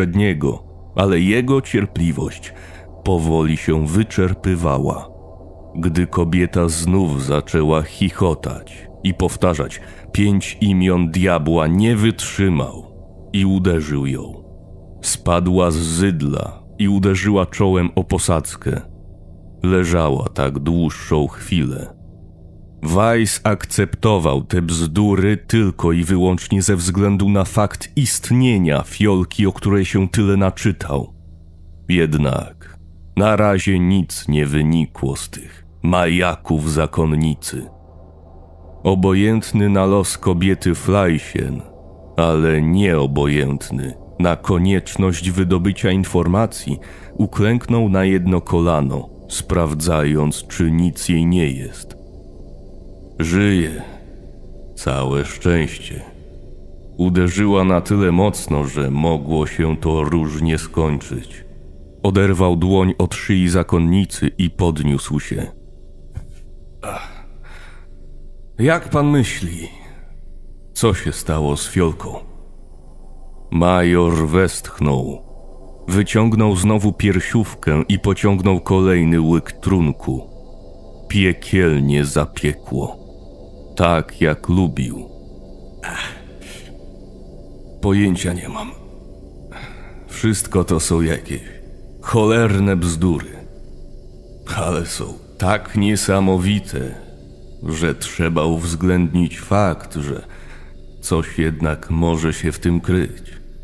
bezpośredniego, ale jego cierpliwość powoli się wyczerpywała. gdy kobieta znów zaczęła chichotać i powtarzać pięć imion diabła, nie wytrzymał i uderzył ją. Spadła z zydla i uderzyła czołem o posadzkę. Leżała tak dłuższą chwilę. Weiss akceptował te bzdury tylko i wyłącznie ze względu na fakt istnienia fiolki, o której się tyle naczytał. Jednak na razie nic nie wynikło z tych majaków zakonnicy. Obojętny na los kobiety Fleischen, ale nieobojętny na konieczność wydobycia informacji, uklęknął na jedno kolano, sprawdzając, czy nic jej nie jest. Żyje. Całe szczęście. Uderzyła na tyle mocno, że mogło się to różnie skończyć. Oderwał dłoń od szyi zakonnicy i podniósł się. Ach. Jak pan myśli, co się stało z fiolką? Major westchnął. Wyciągnął znowu piersiówkę i pociągnął kolejny łyk trunku. Piekielnie zapiekło. Tak jak lubił. Ach. Pojęcia nie mam. Wszystko to są jakieś cholerne bzdury. Ale są tak niesamowite, że trzeba uwzględnić fakt, że coś jednak może się w tym kryć.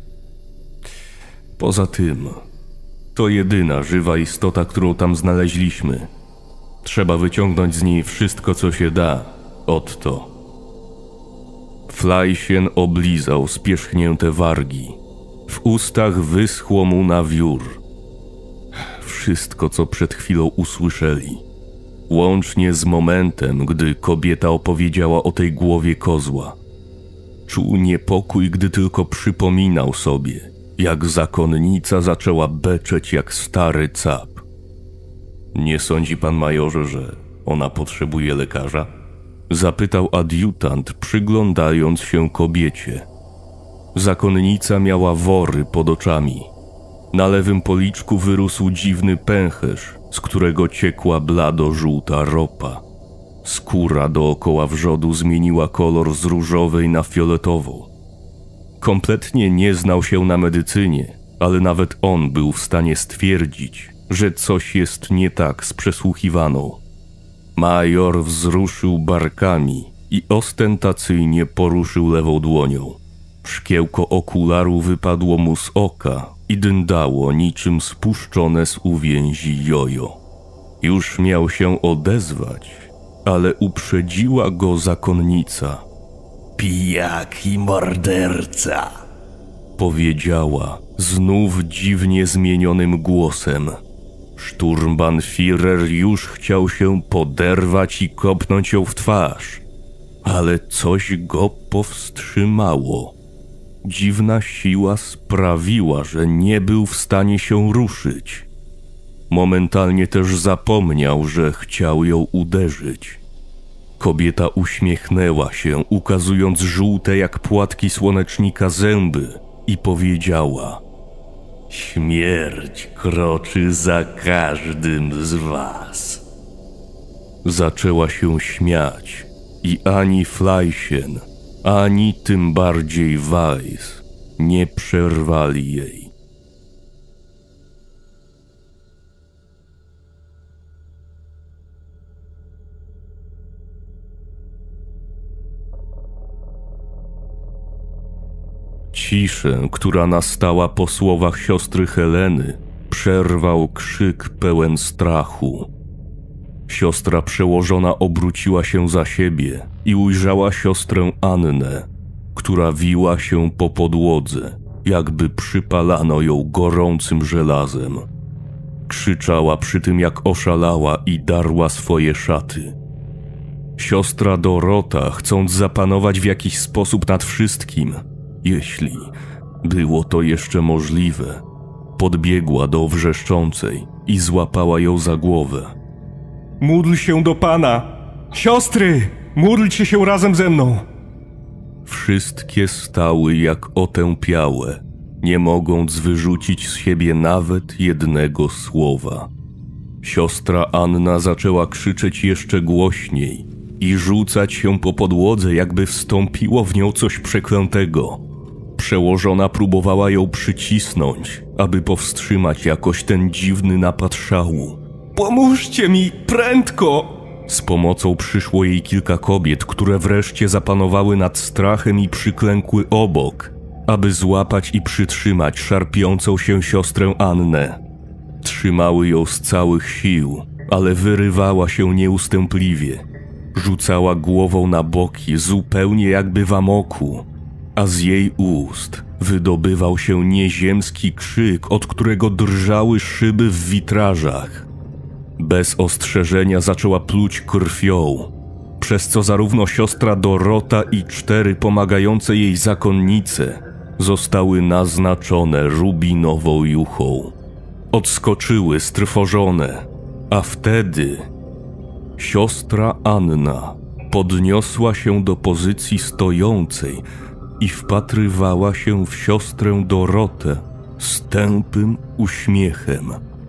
Poza tym, to jedyna żywa istota, którą tam znaleźliśmy. Trzeba wyciągnąć z niej wszystko, co się da. Otto. Fleischen oblizał spierzchnięte wargi. W ustach wyschło mu na wiór. Wszystko, co przed chwilą usłyszeli. Łącznie z momentem, gdy kobieta opowiedziała o tej głowie kozła. Czuł niepokój, gdy tylko przypominał sobie, jak zakonnica zaczęła beczeć jak stary cap. Nie sądzi pan, majorze, że ona potrzebuje lekarza? Zapytał adiutant, przyglądając się kobiecie. Zakonnica miała wory pod oczami. Na lewym policzku wyrósł dziwny pęcherz, z którego ciekła blado-żółta ropa. Skóra dookoła wrzodu zmieniła kolor z różowej na fioletową. Kompletnie nie znał się na medycynie, ale nawet on był w stanie stwierdzić, że coś jest nie tak z przesłuchiwaną. Major wzruszył barkami i ostentacyjnie poruszył lewą dłonią. Szkiełko okularu wypadło mu z oka i dyndało niczym spuszczone z uwięzi jojo. Już miał się odezwać, ale uprzedziła go zakonnica. Pijak i morderca, powiedziała znów dziwnie zmienionym głosem. Sturmbannführer już chciał się poderwać i kopnąć ją w twarz, ale coś go powstrzymało. Dziwna siła sprawiła, że nie był w stanie się ruszyć. Momentalnie też zapomniał, że chciał ją uderzyć. Kobieta uśmiechnęła się, ukazując żółte jak płatki słonecznika zęby i powiedziała: śmierć kroczy za każdym z was. Zaczęła się śmiać i ani Fleischen, ani tym bardziej Weiss nie przerwali jej. Ciszę, która nastała po słowach siostry Heleny, przerwał krzyk pełen strachu. Siostra przełożona obróciła się za siebie i ujrzała siostrę Annę, która wiła się po podłodze, jakby przypalano ją gorącym żelazem. Krzyczała przy tym jak oszalała i darła swoje szaty. Siostra Dorota, chcąc zapanować w jakiś sposób nad wszystkim, jeśli było to jeszcze możliwe, podbiegła do wrzeszczącej i złapała ją za głowę. Módl się do Pana! Siostry! Módlcie się razem ze mną! Wszystkie stały jak otępiałe, nie mogąc wyrzucić z siebie nawet jednego słowa. Siostra Anna zaczęła krzyczeć jeszcze głośniej i rzucać się po podłodze, jakby wstąpiło w nią coś przeklętego. Przełożona próbowała ją przycisnąć, aby powstrzymać jakoś ten dziwny napad szału. Pomóżcie mi, prędko! Z pomocą przyszło jej kilka kobiet, które wreszcie zapanowały nad strachem i przyklękły obok, aby złapać i przytrzymać szarpiącą się siostrę Annę. Trzymały ją z całych sił, ale wyrywała się nieustępliwie. Rzucała głową na boki, zupełnie jakby w amoku, a z jej ust wydobywał się nieziemski krzyk, od którego drżały szyby w witrażach. Bez ostrzeżenia zaczęła pluć krwią, przez co zarówno siostra Dorota i cztery pomagające jej zakonnice zostały naznaczone rubinową juchą. Odskoczyły strwożone, a wtedy siostra Anna podniosła się do pozycji stojącej i wpatrywała się w siostrę Dorotę z tępym uśmiechem.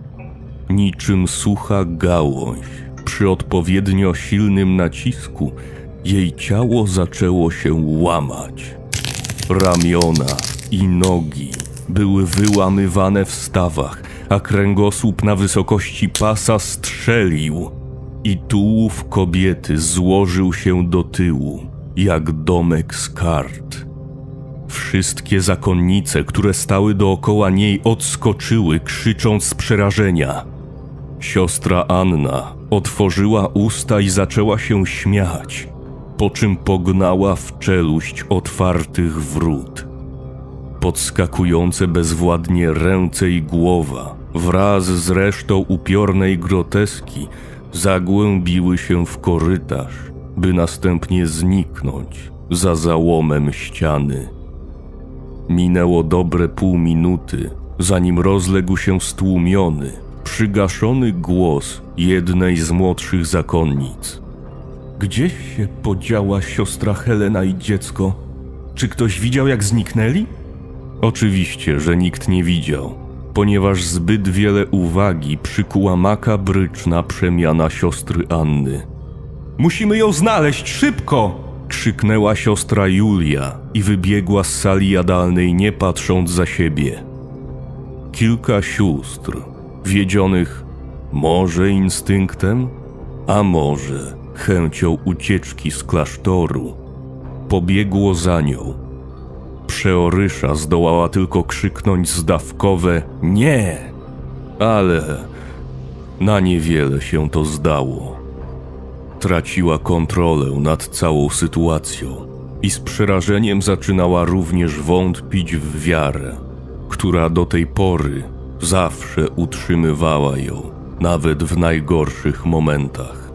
Niczym sucha gałąź, przy odpowiednio silnym nacisku jej ciało zaczęło się łamać. Ramiona i nogi były wyłamywane w stawach, a kręgosłup na wysokości pasa strzelił i tułów kobiety złożył się do tyłu, jak domek z kart. Wszystkie zakonnice, które stały dookoła niej, odskoczyły, krzycząc z przerażenia. Siostra Anna otworzyła usta i zaczęła się śmiać, po czym pognała w czeluść otwartych wrót. Podskakujące bezwładnie ręce i głowa, wraz z resztą upiornej groteski, zagłębiły się w korytarz, by następnie zniknąć za załomem ściany. Minęło dobre pół minuty, zanim rozległ się stłumiony, przygaszony głos jednej z młodszych zakonnic. Gdzieś się podziała siostra Helena i dziecko? Czy ktoś widział, jak zniknęli? Oczywiście, że nikt nie widział, ponieważ zbyt wiele uwagi przykuła makabryczna przemiana siostry Anny. Musimy ją znaleźć, szybko! Krzyknęła siostra Julia i wybiegła z sali jadalnej, nie patrząc za siebie. Kilka sióstr, wiedzionych może instynktem, a może chęcią ucieczki z klasztoru, pobiegło za nią. Przeorysza zdołała tylko krzyknąć zdawkowe „nie”, ale na niewiele się to zdało. Traciła kontrolę nad całą sytuacją i z przerażeniem zaczynała również wątpić w wiarę, która do tej pory zawsze utrzymywała ją, nawet w najgorszych momentach.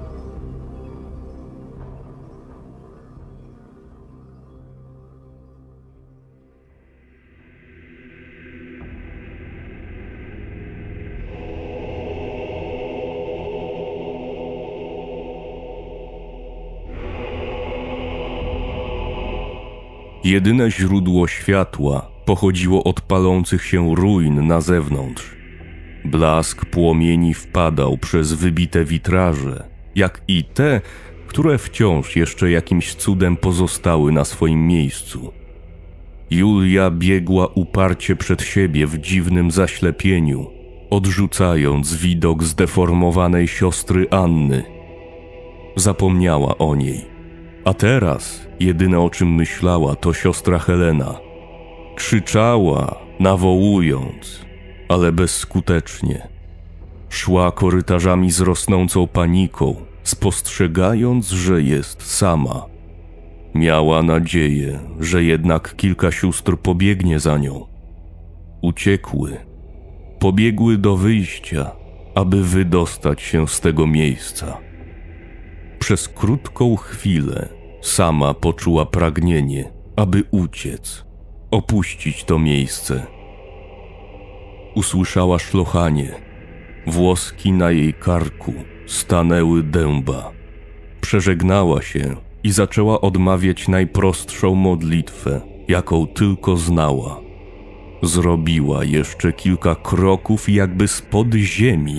Jedyne źródło światła pochodziło od palących się ruin na zewnątrz. Blask płomieni wpadał przez wybite witraże, jak i te, które wciąż jeszcze jakimś cudem pozostały na swoim miejscu. Julia biegła uparcie przed siebie w dziwnym zaślepieniu, odrzucając widok zdeformowanej siostry Anny. Zapomniała o niej. A teraz jedyne, o czym myślała, to siostra Helena. Krzyczała, nawołując, ale bezskutecznie. Szła korytarzami z rosnącą paniką, spostrzegając, że jest sama. Miała nadzieję, że jednak kilka sióstr pobiegnie za nią. Uciekły. Pobiegły do wyjścia, aby wydostać się z tego miejsca. Przez krótką chwilę sama poczuła pragnienie, aby uciec, opuścić to miejsce. Usłyszała szlochanie. Włoski na jej karku stanęły dęba. Przeżegnała się i zaczęła odmawiać najprostszą modlitwę, jaką tylko znała. Zrobiła jeszcze kilka kroków, jakby spod ziemi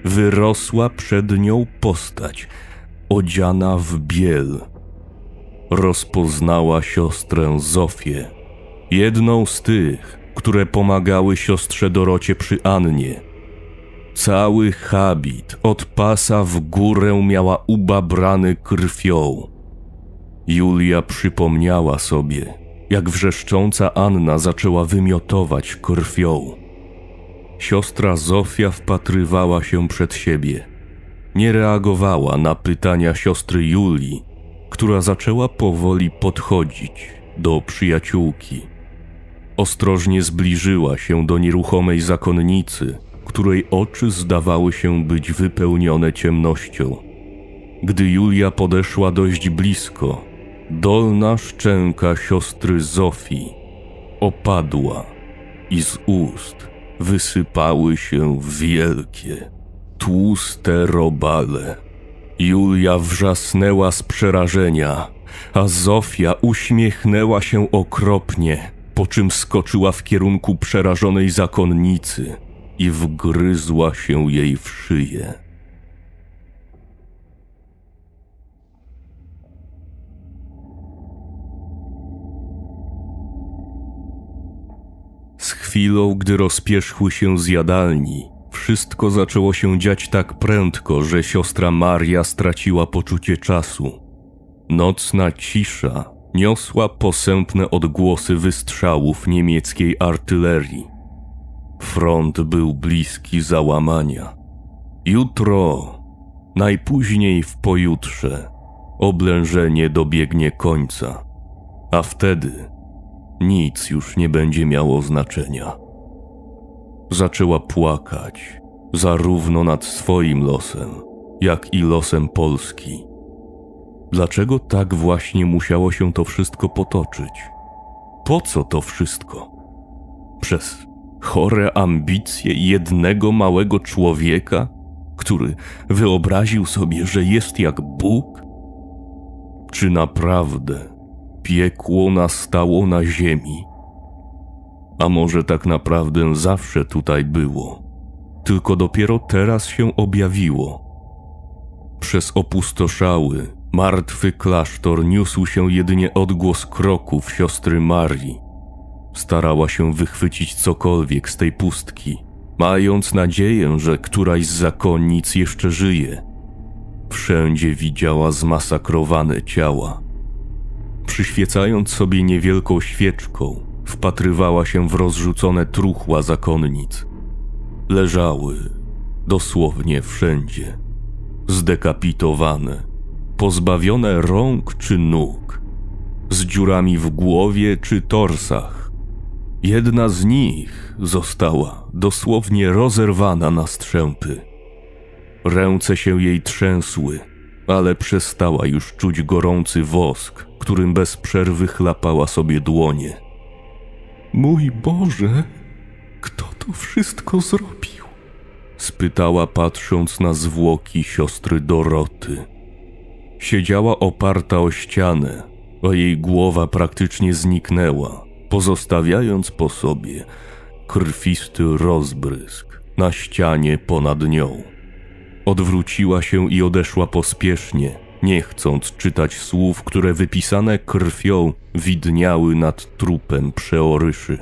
wyrosła przed nią postać, odziana w biel. Rozpoznała siostrę Zofię, jedną z tych, które pomagały siostrze Dorocie przy Annie. Cały habit od pasa w górę miała ubabrany krwią. Julia przypomniała sobie, jak wrzeszcząca Anna zaczęła wymiotować krwią. Siostra Zofia wpatrywała się przed siebie. Nie reagowała na pytania siostry Julii, która zaczęła powoli podchodzić do przyjaciółki. Ostrożnie zbliżyła się do nieruchomej zakonnicy, której oczy zdawały się być wypełnione ciemnością. Gdy Julia podeszła dość blisko, dolna szczęka siostry Zofii opadła i z ust wysypały się wielkie, tłuste robale. Julia wrzasnęła z przerażenia, a Zofia uśmiechnęła się okropnie, po czym skoczyła w kierunku przerażonej zakonnicy i wgryzła się jej w szyję. Z chwilą, gdy rozpierzchły się z jadalni, wszystko zaczęło się dziać tak prędko, że siostra Maria straciła poczucie czasu. Nocna cisza niosła posępne odgłosy wystrzałów niemieckiej artylerii. Front był bliski załamania. Jutro, najpóźniej w pojutrze, oblężenie dobiegnie końca, a wtedy nic już nie będzie miało znaczenia. Zaczęła płakać, zarówno nad swoim losem, jak i losem Polski. Dlaczego tak właśnie musiało się to wszystko potoczyć? Po co to wszystko? Przez chore ambicje jednego małego człowieka, który wyobraził sobie, że jest jak Bóg? Czy naprawdę piekło nastało na ziemi? A może tak naprawdę zawsze tutaj było, tylko dopiero teraz się objawiło? Przez opustoszały, martwy klasztor niósł się jedynie odgłos kroków siostry Marii. Starała się wychwycić cokolwiek z tej pustki, mając nadzieję, że któraś z zakonnic jeszcze żyje. Wszędzie widziała zmasakrowane ciała. Przyświecając sobie niewielką świeczką, wpatrywała się w rozrzucone truchła zakonnic. Leżały dosłownie wszędzie, zdekapitowane, pozbawione rąk czy nóg, z dziurami w głowie czy torsach. Jedna z nich została dosłownie rozerwana na strzępy. Ręce się jej trzęsły, ale przestała już czuć gorący wosk, którym bez przerwy chlapała sobie dłonie. Mój Boże, kto to wszystko zrobił? Spytała, patrząc na zwłoki siostry Doroty. Siedziała oparta o ścianę, a jej głowa praktycznie zniknęła, pozostawiając po sobie krwisty rozbrysk na ścianie ponad nią. Odwróciła się i odeszła pospiesznie, nie chcąc czytać słów, które wypisane krwią widniały nad trupem przeoryszy.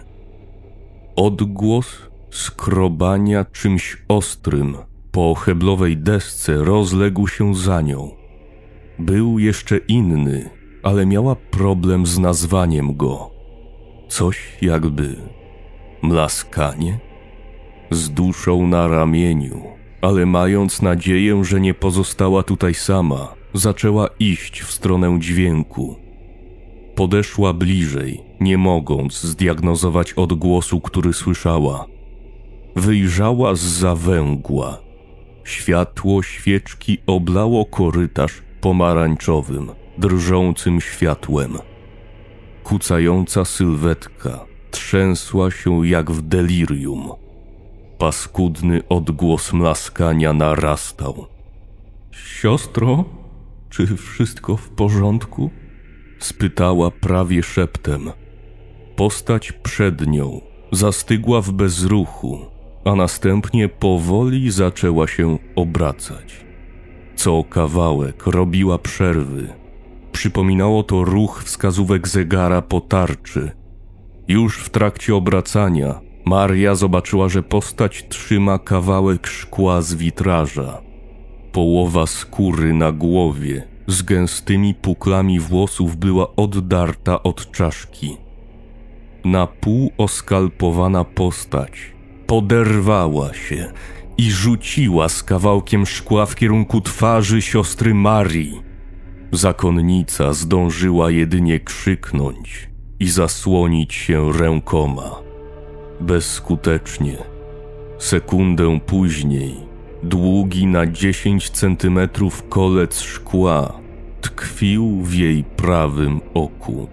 Odgłos skrobania czymś ostrym po heblowej desce rozległ się za nią. Był jeszcze inny, ale miała problem z nazwaniem go. Coś jakby mlaskanie? Z duszą na ramieniu, ale mając nadzieję, że nie pozostała tutaj sama, zaczęła iść w stronę dźwięku. Podeszła bliżej, nie mogąc zdiagnozować odgłosu, który słyszała. Wyjrzała zza węgła. Światło świeczki oblało korytarz pomarańczowym, drżącym światłem. Kucająca sylwetka trzęsła się jak w delirium. Paskudny odgłos mlaskania narastał. Siostro, czy wszystko w porządku? Spytała prawie szeptem. Postać przed nią zastygła w bezruchu, a następnie powoli zaczęła się obracać. Co kawałek robiła przerwy. Przypominało to ruch wskazówek zegara po tarczy. Już w trakcie obracania Maria zobaczyła, że postać trzyma kawałek szkła z witraża. Połowa skóry na głowie z gęstymi puklami włosów była oddarta od czaszki. Na pół oskalpowana postać poderwała się i rzuciła z kawałkiem szkła w kierunku twarzy siostry Marii. Zakonnica zdążyła jedynie krzyknąć i zasłonić się rękoma. Bezskutecznie. Sekundę później długi na dziesięć centymetrów kolec szkła tkwił w jej prawym oku.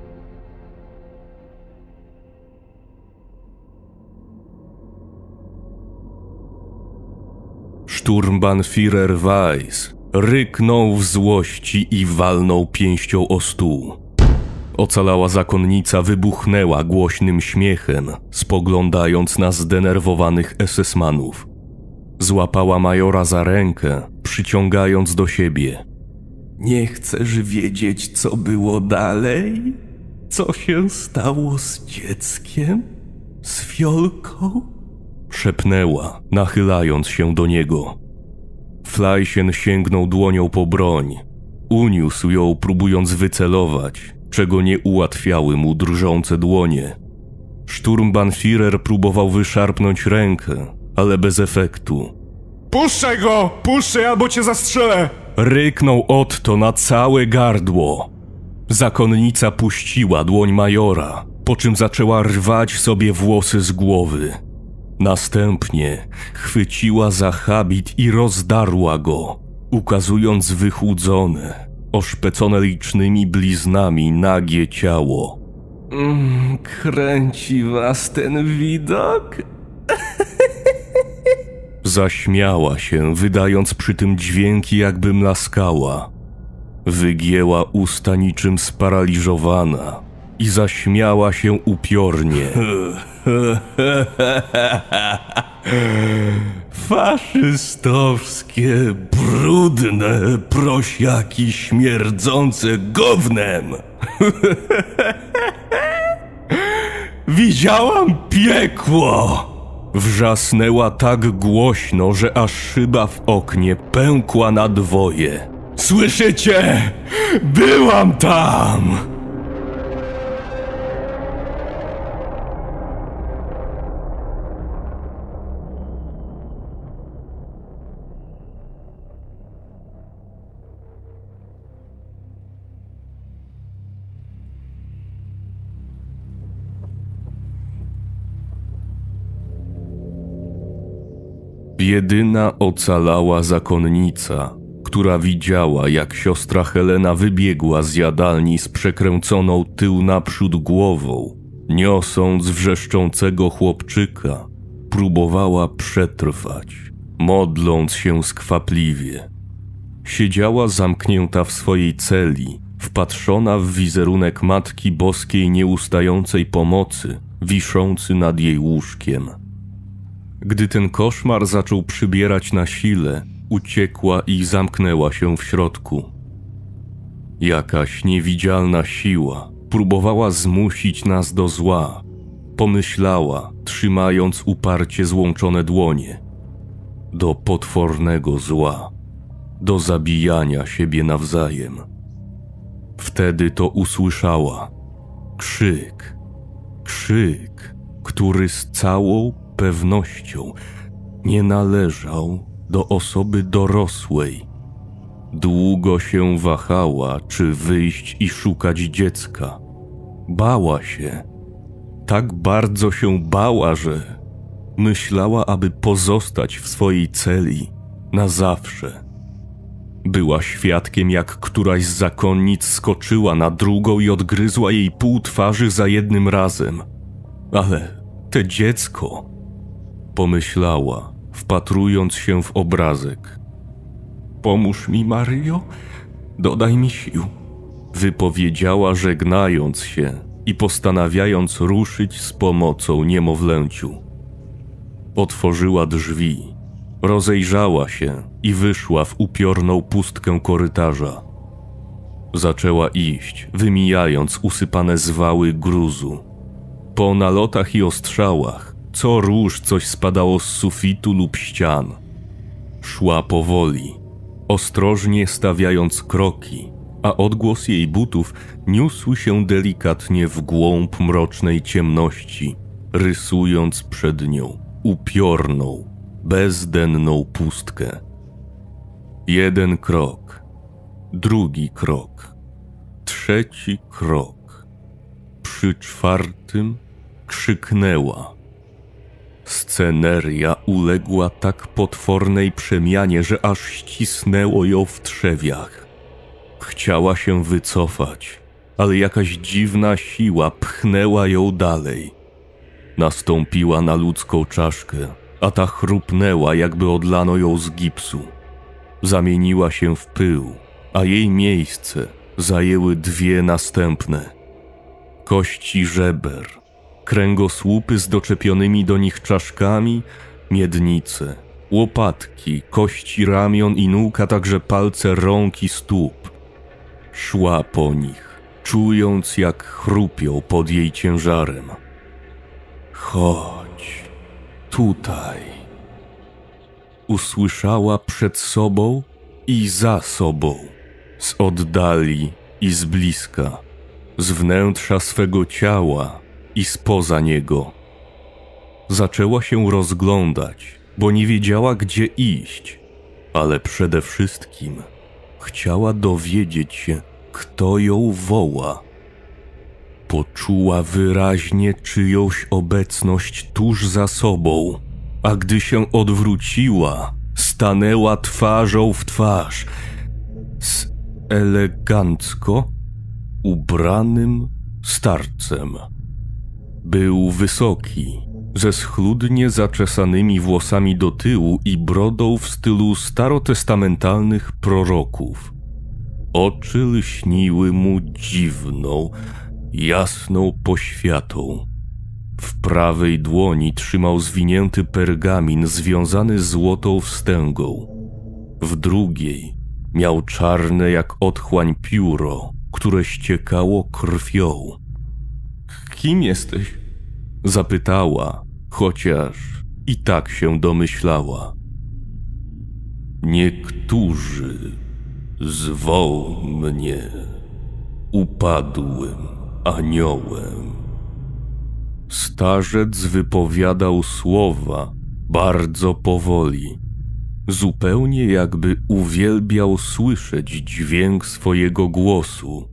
Sturmbannführer Weiss ryknął w złości i walnął pięścią o stół. Ocalała zakonnica wybuchnęła głośnym śmiechem, spoglądając na zdenerwowanych esesmanów. Złapała majora za rękę, przyciągając do siebie. Nie chcesz wiedzieć, co było dalej? Co się stało z dzieckiem? Z Fiolką? Szepnęła, nachylając się do niego. Fleischen sięgnął dłonią po broń. Uniósł ją, próbując wycelować, czego nie ułatwiały mu drżące dłonie. Sturmbannführer próbował wyszarpnąć rękę, ale bez efektu. Puszczaj go! Puszczaj, albo cię zastrzelę! Ryknął Otto na całe gardło. Zakonnica puściła dłoń majora, po czym zaczęła rwać sobie włosy z głowy. Następnie chwyciła za habit i rozdarła go, ukazując wychudzone, oszpecone licznymi bliznami nagie ciało. Mm, kręci was ten widok? Zaśmiała się, wydając przy tym dźwięki, jakby mlaskała. Wygięła usta niczym sparaliżowana i zaśmiała się upiornie. Faszystowskie, brudne prosiaki śmierdzące gównem. Widziałam piekło! Wrzasnęła tak głośno, że aż szyba w oknie pękła na dwoje. Słyszycie? Byłam tam! Jedyna ocalała zakonnica, która widziała, jak siostra Helena wybiegła z jadalni z przekręconą tył naprzód głową, niosąc wrzeszczącego chłopczyka, próbowała przetrwać, modląc się skwapliwie. Siedziała zamknięta w swojej celi, wpatrzona w wizerunek Matki Boskiej Nieustającej Pomocy, wiszący nad jej łóżkiem. Gdy ten koszmar zaczął przybierać na sile, uciekła i zamknęła się w środku. Jakaś niewidzialna siła próbowała zmusić nas do zła, pomyślała, trzymając uparcie złączone dłonie. Do potwornego zła, do zabijania siebie nawzajem. Wtedy to usłyszała krzyk, krzyk, który z całą pewnością nie należał do osoby dorosłej. Długo się wahała, czy wyjść i szukać dziecka. Bała się. Tak bardzo się bała, że myślała, aby pozostać w swojej celi na zawsze. Była świadkiem, jak któraś z zakonnic skoczyła na drugą i odgryzła jej pół twarzy za jednym razem. Ale te dziecko... Pomyślała, wpatrując się w obrazek. Pomóż mi, Mario, dodaj mi sił. Wypowiedziała, żegnając się i postanawiając ruszyć z pomocą niemowlęciu. otworzyła drzwi, rozejrzała się i wyszła w upiorną pustkę korytarza. Zaczęła iść, wymijając usypane zwały gruzu. Po nalotach i ostrzałach co róż coś spadało z sufitu lub ścian. Szła powoli, ostrożnie stawiając kroki, a odgłos jej butów niósł się delikatnie w głąb mrocznej ciemności, rysując przed nią upiorną, bezdenną pustkę. Jeden krok, drugi krok, trzeci krok. Przy czwartym krzyknęła. Sceneria uległa tak potwornej przemianie, że aż ścisnęło ją w trzewiach. Chciała się wycofać, ale jakaś dziwna siła pchnęła ją dalej. Nastąpiła na ludzką czaszkę, a ta chrupnęła, jakby odlano ją z gipsu. Zamieniła się w pył, a jej miejsce zajęły dwie następne. Kości żeber, kręgosłupy z doczepionymi do nich czaszkami, miednice, łopatki, kości ramion i nóg, a także palce rąk i stóp. Szła po nich, czując jak chrupią pod jej ciężarem. Chodź, tutaj. Usłyszała przed sobą i za sobą, z oddali i z bliska, z wnętrza swego ciała i spoza niego. Zaczęła się rozglądać, bo nie wiedziała, gdzie iść, ale przede wszystkim chciała dowiedzieć się, kto ją woła. Poczuła wyraźnie czyjąś obecność tuż za sobą, a gdy się odwróciła, stanęła twarzą w twarz z elegancko ubranym starcem. Był wysoki, ze schludnie zaczesanymi włosami do tyłu i brodą w stylu starotestamentalnych proroków. Oczy lśniły mu dziwną, jasną poświatą. W prawej dłoni trzymał zwinięty pergamin związany złotą wstęgą. W drugiej miał czarne jak otchłań pióro, które ściekało krwią. Kim jesteś? Zapytała, chociaż i tak się domyślała. Niektórzy zwą mnie upadłym aniołem. Starzec wypowiadał słowa bardzo powoli, zupełnie jakby uwielbiał słyszeć dźwięk swojego głosu.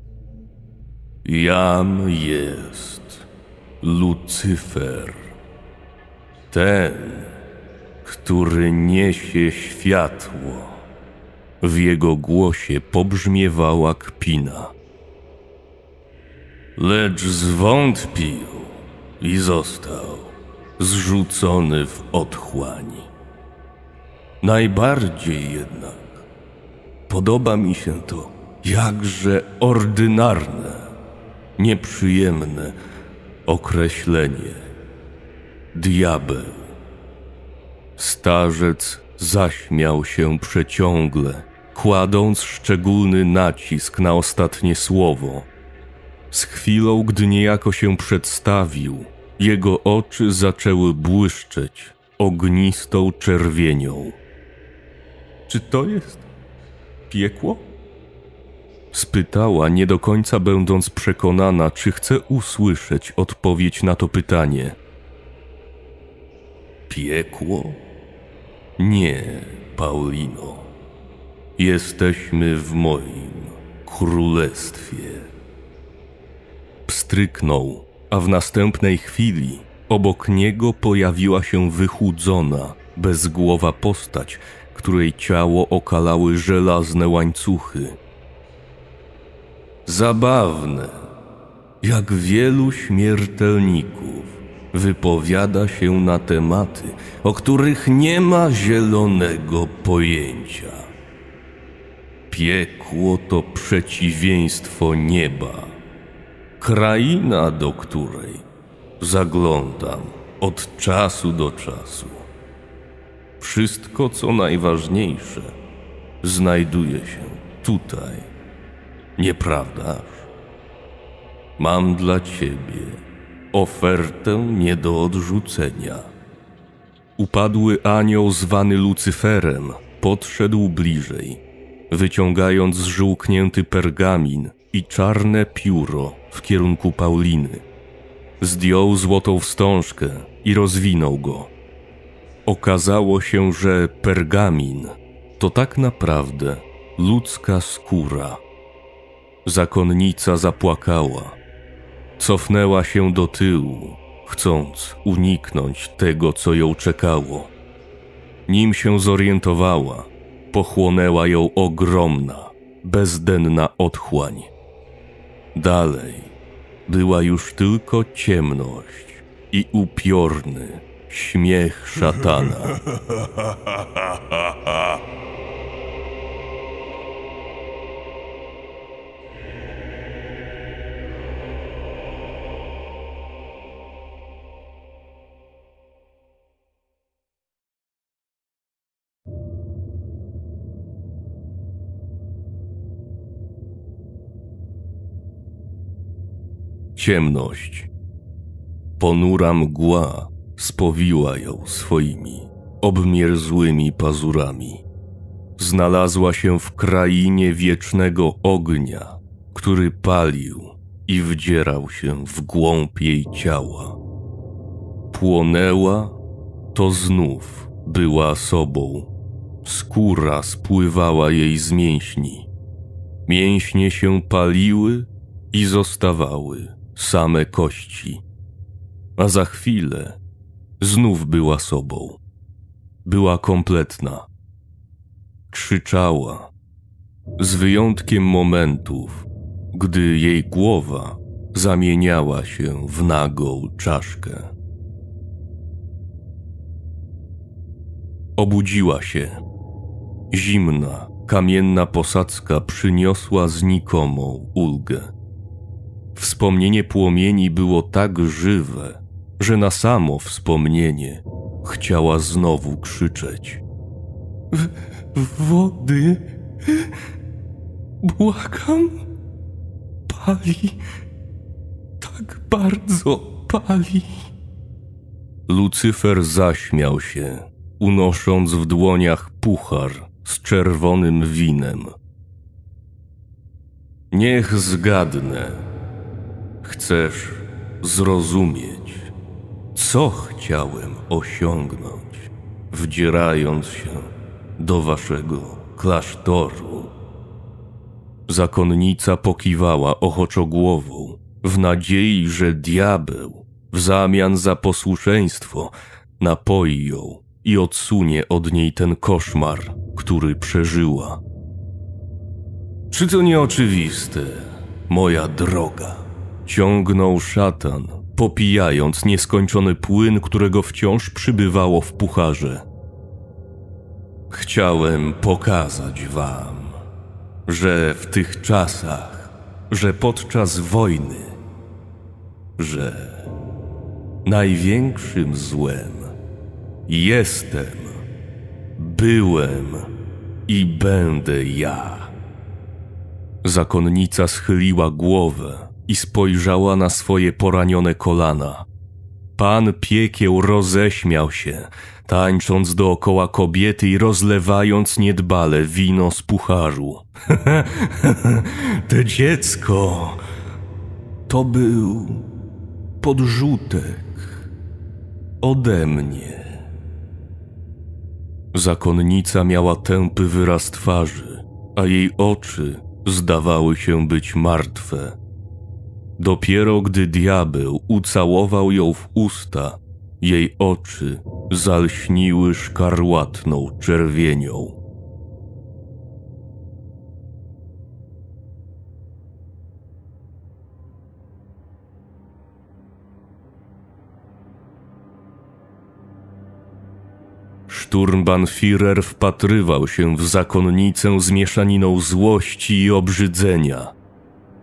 Jam jest Lucyfer, ten, który niesie światło. W jego głosie pobrzmiewała kpina. Lecz zwątpił i został zrzucony w otchłań. Najbardziej jednak podoba mi się to jakże ordynarne, nieprzyjemne określenie. Diabeł. Starzec zaśmiał się przeciągle, kładąc szczególny nacisk na ostatnie słowo. Z chwilą, gdy niejako się przedstawił, jego oczy zaczęły błyszczeć ognistą czerwienią. Czy to jest piekło? Spytała, nie do końca będąc przekonana, czy chce usłyszeć odpowiedź na to pytanie. Piekło? Nie, Paulino. Jesteśmy w moim królestwie. Pstryknął, a w następnej chwili obok niego pojawiła się wychudzona, bezgłowa postać, której ciało okalały żelazne łańcuchy. Zabawne, jak wielu śmiertelników wypowiada się na tematy, o których nie ma zielonego pojęcia. Piekło to przeciwieństwo nieba, kraina, do której zaglądam od czasu do czasu. Wszystko, co najważniejsze, znajduje się tutaj. Nieprawdaż? Mam dla ciebie ofertę nie do odrzucenia. Upadły anioł zwany Lucyferem podszedł bliżej, wyciągając zżółknięty pergamin i czarne pióro w kierunku Pauliny. Zdjął złotą wstążkę i rozwinął go. Okazało się, że pergamin to tak naprawdę ludzka skóra. Zakonnica zapłakała. Cofnęła się do tyłu, chcąc uniknąć tego, co ją czekało. Nim się zorientowała, pochłonęła ją ogromna, bezdenna otchłań. Dalej była już tylko ciemność i upiorny śmiech szatana. Ciemność. Ponura mgła spowiła ją swoimi obmierzłymi pazurami. Znalazła się w krainie wiecznego ognia, który palił i wdzierał się w głąb jej ciała. Płonęła, to znów była sobą. Skóra spływała jej z mięśni. Mięśnie się paliły i zostawały same kości. A za chwilę znów była sobą. Była kompletna. Krzyczała, z wyjątkiem momentów, gdy jej głowa zamieniała się w nagą czaszkę. Obudziła się. Zimna, kamienna posadzka przyniosła znikomą ulgę. Wspomnienie płomieni było tak żywe, że na samo wspomnienie chciała znowu krzyczeć. W wody, błagam, pali, tak bardzo pali. Lucyfer zaśmiał się, unosząc w dłoniach puchar z czerwonym winem. Niech zgadnę. Chcesz zrozumieć, co chciałem osiągnąć, wdzierając się do waszego klasztoru? Zakonnica pokiwała ochoczo głową, w nadziei, że diabeł w zamian za posłuszeństwo napoi ją i odsunie od niej ten koszmar, który przeżyła. Czy to nie oczywiste, moja droga? Ciągnął szatan, popijając nieskończony płyn, którego wciąż przybywało w pucharze. Chciałem pokazać wam, że w tych czasach, że podczas wojny, że największym złem jestem, byłem i będę ja. Zakonnica schyliła głowę i spojrzała na swoje poranione kolana. Pan piekieł roześmiał się, tańcząc dookoła kobiety i rozlewając niedbale wino z pucharu. To dziecko to był podrzutek ode mnie. Zakonnica miała tępy wyraz twarzy, a jej oczy zdawały się być martwe. Dopiero gdy diabeł ucałował ją w usta, jej oczy zalśniły szkarłatną czerwienią. Sturmbannführer wpatrywał się w zakonnicę z mieszaniną złości i obrzydzenia.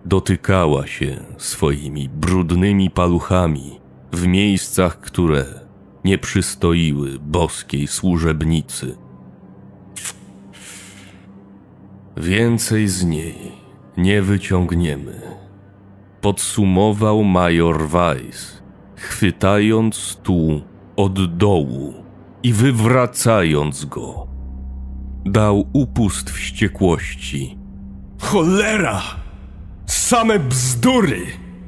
Dotykała się swoimi brudnymi paluchami w miejscach, które nie przystoiły boskiej służebnicy. Więcej z niej nie wyciągniemy, podsumował major Weiss, chwytając stół od dołu i wywracając go. Dał upust wściekłości. Cholera! Same bzdury!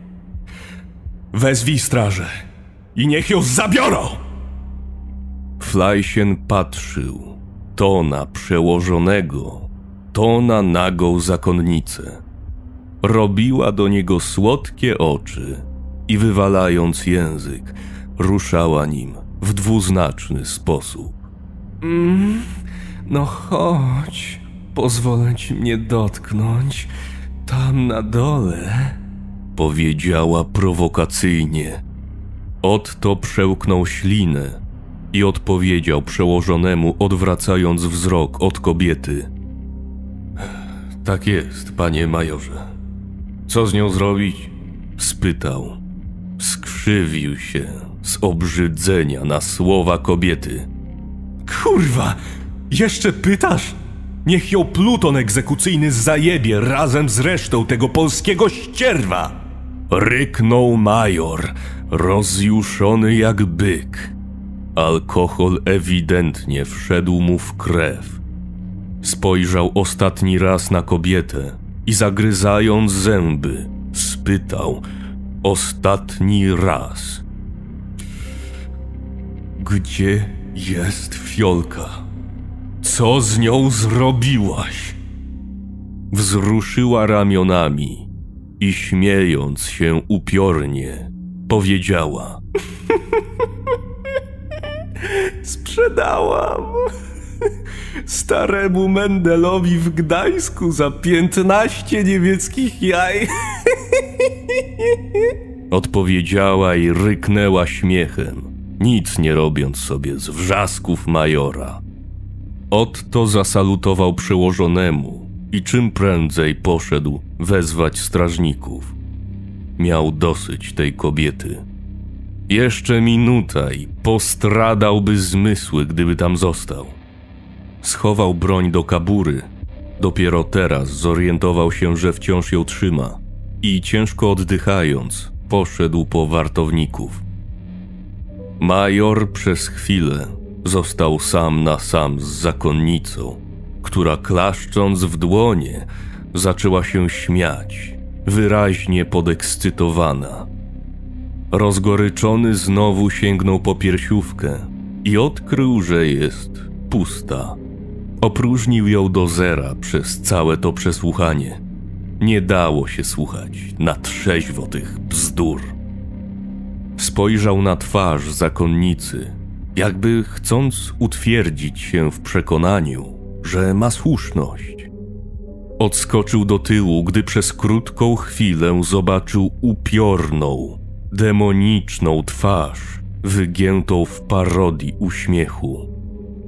Wezwij strażę i niech ją zabiorą! Fleischen patrzył to na przełożonego, to na nagą zakonnicę. Robiła do niego słodkie oczy i wywalając język, ruszała nim w dwuznaczny sposób. Mm, no chodź, pozwolę ci mnie dotknąć tam na dole, powiedziała prowokacyjnie. Otto przełknął ślinę i odpowiedział przełożonemu, odwracając wzrok od kobiety. Tak jest, panie majorze. Co z nią zrobić? Spytał. Skrzywił się z obrzydzenia na słowa kobiety. Kurwa, jeszcze pytasz? Niech ją pluton egzekucyjny zajebie razem z resztą tego polskiego ścierwa! Ryknął major, rozjuszony jak byk. Alkohol ewidentnie wszedł mu w krew. Spojrzał ostatni raz na kobietę i zagryzając zęby, spytał ostatni raz. Gdzie jest Fiolka? Co z nią zrobiłaś? Wzruszyła ramionami i śmiejąc się upiornie, powiedziała. Sprzedałam staremu Mendelowi w Gdańsku za piętnaście niemieckich jaj. Odpowiedziała i ryknęła śmiechem, nic nie robiąc sobie z wrzasków majora. Otto zasalutował przełożonemu i czym prędzej poszedł wezwać strażników. Miał dosyć tej kobiety. Jeszcze minuta i postradałby zmysły, gdyby tam został. Schował broń do kabury. Dopiero teraz zorientował się, że wciąż ją trzyma i ciężko oddychając, poszedł po wartowników. Major przez chwilę został sam na sam z zakonnicą, która klaszcząc w dłonie zaczęła się śmiać, wyraźnie podekscytowana. Rozgoryczony znowu sięgnął po piersiówkę i odkrył, że jest pusta. Opróżnił ją do zera przez całe to przesłuchanie. Nie dało się słuchać na trzeźwo tych bzdur. Spojrzał na twarz zakonnicy, jakby chcąc utwierdzić się w przekonaniu, że ma słuszność. Odskoczył do tyłu, gdy przez krótką chwilę zobaczył upiorną, demoniczną twarz, wygiętą w parodii uśmiechu.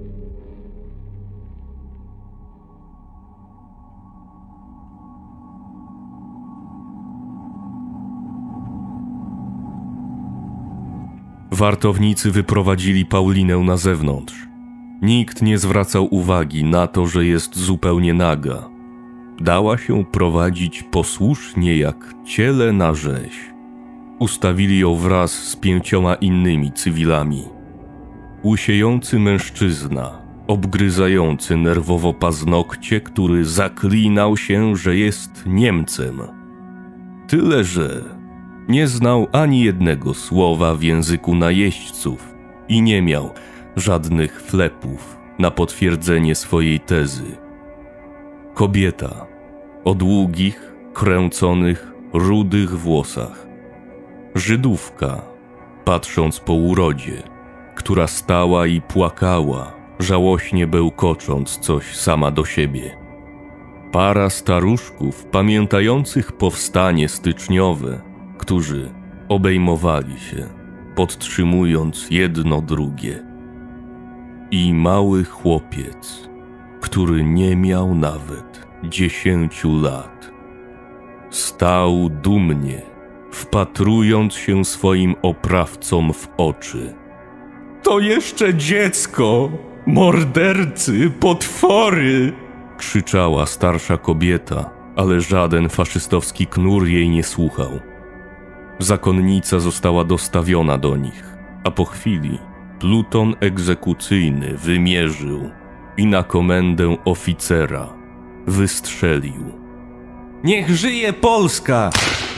Wartownicy wyprowadzili Paulinę na zewnątrz. Nikt nie zwracał uwagi na to, że jest zupełnie naga. Dała się prowadzić posłusznie jak ciele na rzeź. Ustawili ją wraz z pięcioma innymi cywilami. Łysiejący mężczyzna, obgryzający nerwowo paznokcie, który zaklinał się, że jest Niemcem. Tyle, że nie znał ani jednego słowa w języku najeźdźców i nie miał żadnych flepów na potwierdzenie swojej tezy. Kobieta o długich, kręconych, rudych włosach. Żydówka, patrząc po urodzie, która stała i płakała, żałośnie bełkocząc coś sama do siebie. Para staruszków pamiętających powstanie styczniowe, którzy obejmowali się, podtrzymując jedno drugie. I mały chłopiec, który nie miał nawet dziesięciu lat. Stał dumnie, wpatrując się swoim oprawcom w oczy. To jeszcze dziecko! Mordercy, potwory! Krzyczała starsza kobieta, ale żaden faszystowski knur jej nie słuchał. Zakonnica została dostawiona do nich, a po chwili pluton egzekucyjny wymierzył i na komendę oficera wystrzelił. Niech żyje Polska!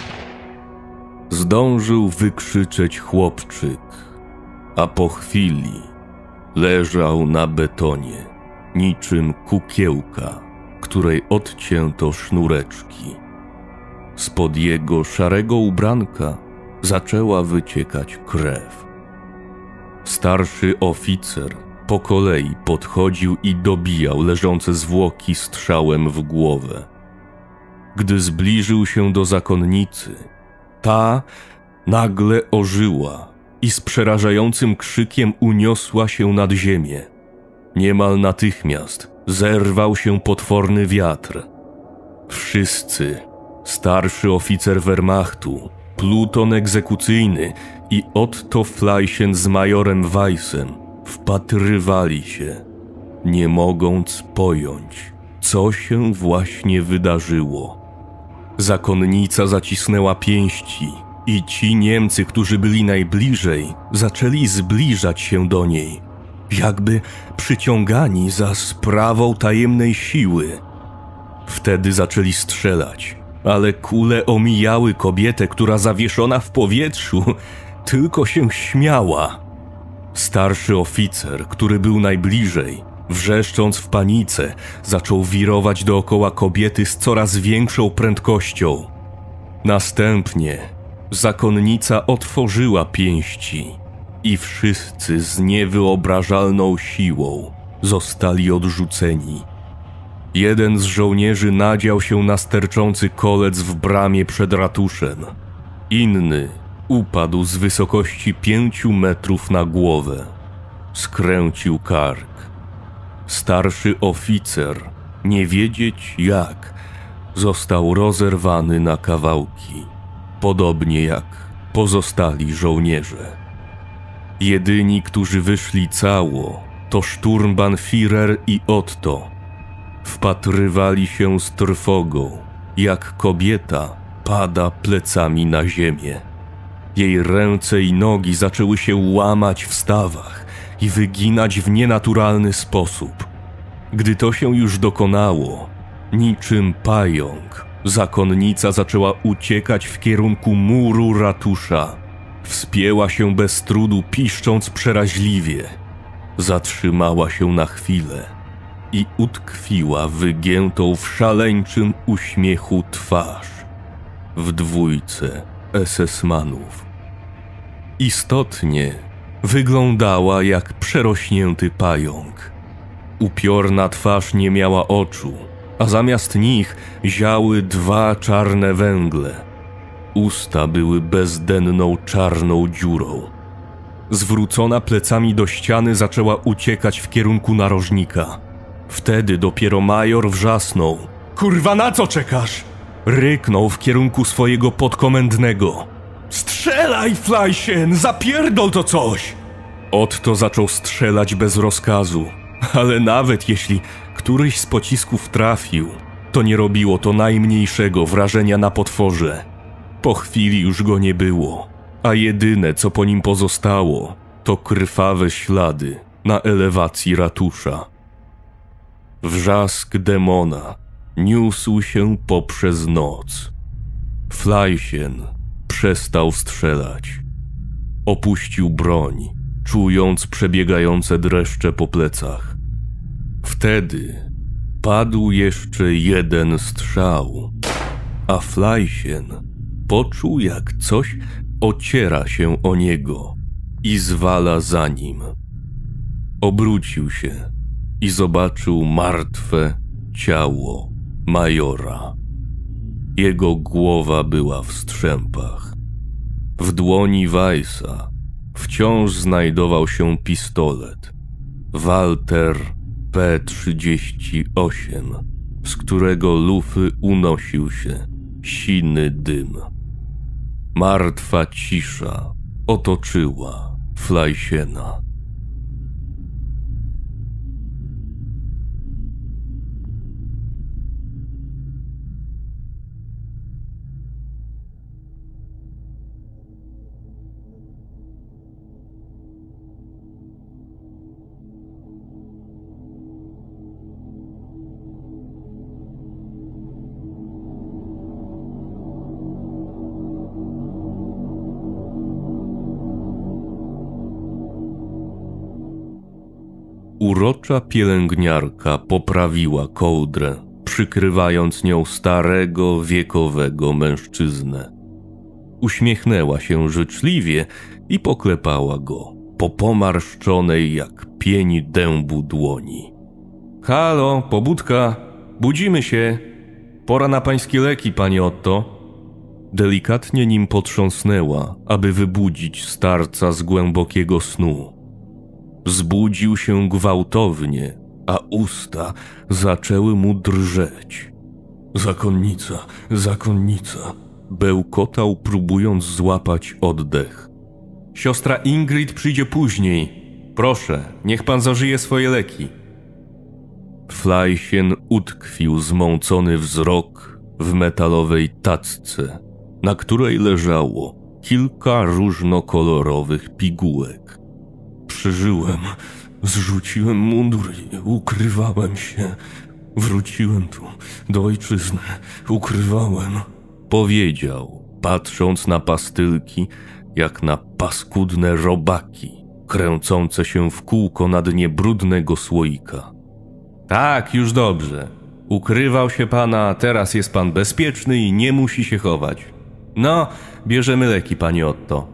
Zdążył wykrzyczeć chłopczyk, a po chwili leżał na betonie, niczym kukiełka, której odcięto sznureczki. Spod jego szarego ubranka zaczęła wyciekać krew. Starszy oficer po kolei podchodził i dobijał leżące zwłoki strzałem w głowę. Gdy zbliżył się do zakonnicy, ta nagle ożyła i z przerażającym krzykiem uniosła się nad ziemię. Niemal natychmiast zerwał się potworny wiatr. Wszyscy, starszy oficer Wehrmachtu, pluton egzekucyjny i Otto Fleissen z majorem Weissem, wpatrywali się, nie mogąc pojąć, co się właśnie wydarzyło. Zakonnica zacisnęła pięści i ci Niemcy, którzy byli najbliżej, zaczęli zbliżać się do niej, jakby przyciągani za sprawą tajemnej siły. Wtedy zaczęli strzelać, ale kule omijały kobietę, która zawieszona w powietrzu tylko się śmiała. Starszy oficer, który był najbliżej, wrzeszcząc w panice, zaczął wirować dookoła kobiety z coraz większą prędkością. Następnie zakonnica otworzyła pięści i wszyscy z niewyobrażalną siłą zostali odrzuceni. Jeden z żołnierzy nadział się na sterczący kolec w bramie przed ratuszem. Inny upadł z wysokości pięciu metrów na głowę. Skręcił kark. Starszy oficer, nie wiedzieć jak, został rozerwany na kawałki, podobnie jak pozostali żołnierze. Jedyni, którzy wyszli cało, to Sturmbannführer i Otto. Wpatrywali się z trwogą, jak kobieta pada plecami na ziemię. Jej ręce i nogi zaczęły się łamać w stawach i wyginać w nienaturalny sposób. Gdy to się już dokonało, niczym pająk, zakonnica zaczęła uciekać w kierunku muru ratusza. Wspięła się bez trudu, piszcząc przeraźliwie. Zatrzymała się na chwilę i utkwiła wygiętą w szaleńczym uśmiechu twarz w dwójce esesmanów. Istotnie wyglądała jak przerośnięty pająk. Upiorna twarz nie miała oczu, a zamiast nich ziały dwa czarne węgle. Usta były bezdenną czarną dziurą. Zwrócona plecami do ściany zaczęła uciekać w kierunku narożnika. Wtedy dopiero major wrzasnął. Kurwa, na co czekasz? Ryknął w kierunku swojego podkomendnego. Strzelaj, Fleissen, zapierdol to coś! Otto zaczął strzelać bez rozkazu, ale nawet jeśli któryś z pocisków trafił, to nie robiło to najmniejszego wrażenia na potworze. Po chwili już go nie było, a jedyne co po nim pozostało, to krwawe ślady na elewacji ratusza. Wrzask demona niósł się poprzez noc. Fleissen przestał strzelać. Opuścił broń, czując przebiegające dreszcze po plecach. Wtedy padł jeszcze jeden strzał, a Fleissen poczuł, jak coś ociera się o niego i zwala za nim. Obrócił się i zobaczył martwe ciało majora. Jego głowa była w strzępach. W dłoni Weissa wciąż znajdował się pistolet Walter P trzydzieści osiem, z którego lufy unosił się siny dym. Martwa cisza otoczyła Fleissena. Urocza pielęgniarka poprawiła kołdrę, przykrywając nią starego, wiekowego mężczyznę. Uśmiechnęła się życzliwie i poklepała go po pomarszczonej jak pień dębu dłoni. Halo, pobudka, budzimy się. Pora na pańskie leki, panie Otto. Delikatnie nim potrząsnęła, aby wybudzić starca z głębokiego snu. Zbudził się gwałtownie, a usta zaczęły mu drżeć. Zakonnica, zakonnica, bełkotał, próbując złapać oddech. Siostra Ingrid przyjdzie później. Proszę, niech pan zażyje swoje leki. Fleischen utkwił zmącony wzrok w metalowej tacce, na której leżało kilka różnokolorowych pigułek. Przeżyłem, zrzuciłem mundur i ukrywałem się. Wróciłem tu, do ojczyzny, ukrywałem, powiedział, patrząc na pastylki, jak na paskudne robaki, kręcące się w kółko na dnie brudnego słoika. Tak, już dobrze. Ukrywał się pan, a teraz jest pan bezpieczny i nie musi się chować. No, bierzemy leki, panie Otto.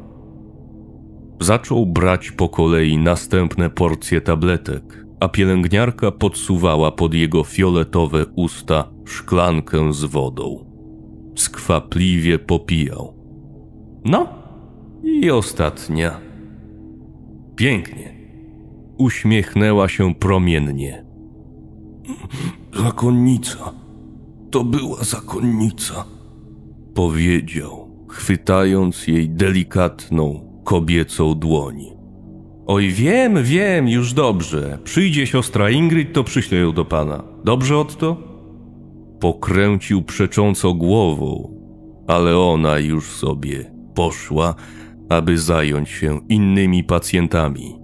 Zaczął brać po kolei następne porcje tabletek, a pielęgniarka podsuwała pod jego fioletowe usta szklankę z wodą. Skwapliwie popijał. No, i ostatnia. Pięknie. Uśmiechnęła się promiennie. Zakonnica. To była zakonnica, powiedział, chwytając jej delikatną, kobiecą dłoń. Oj, wiem, wiem, już dobrze. Przyjdzie siostra Ingrid, to przyślę ją do pana. Dobrze, Otto? Pokręcił przecząco głową, ale ona już sobie poszła, aby zająć się innymi pacjentami.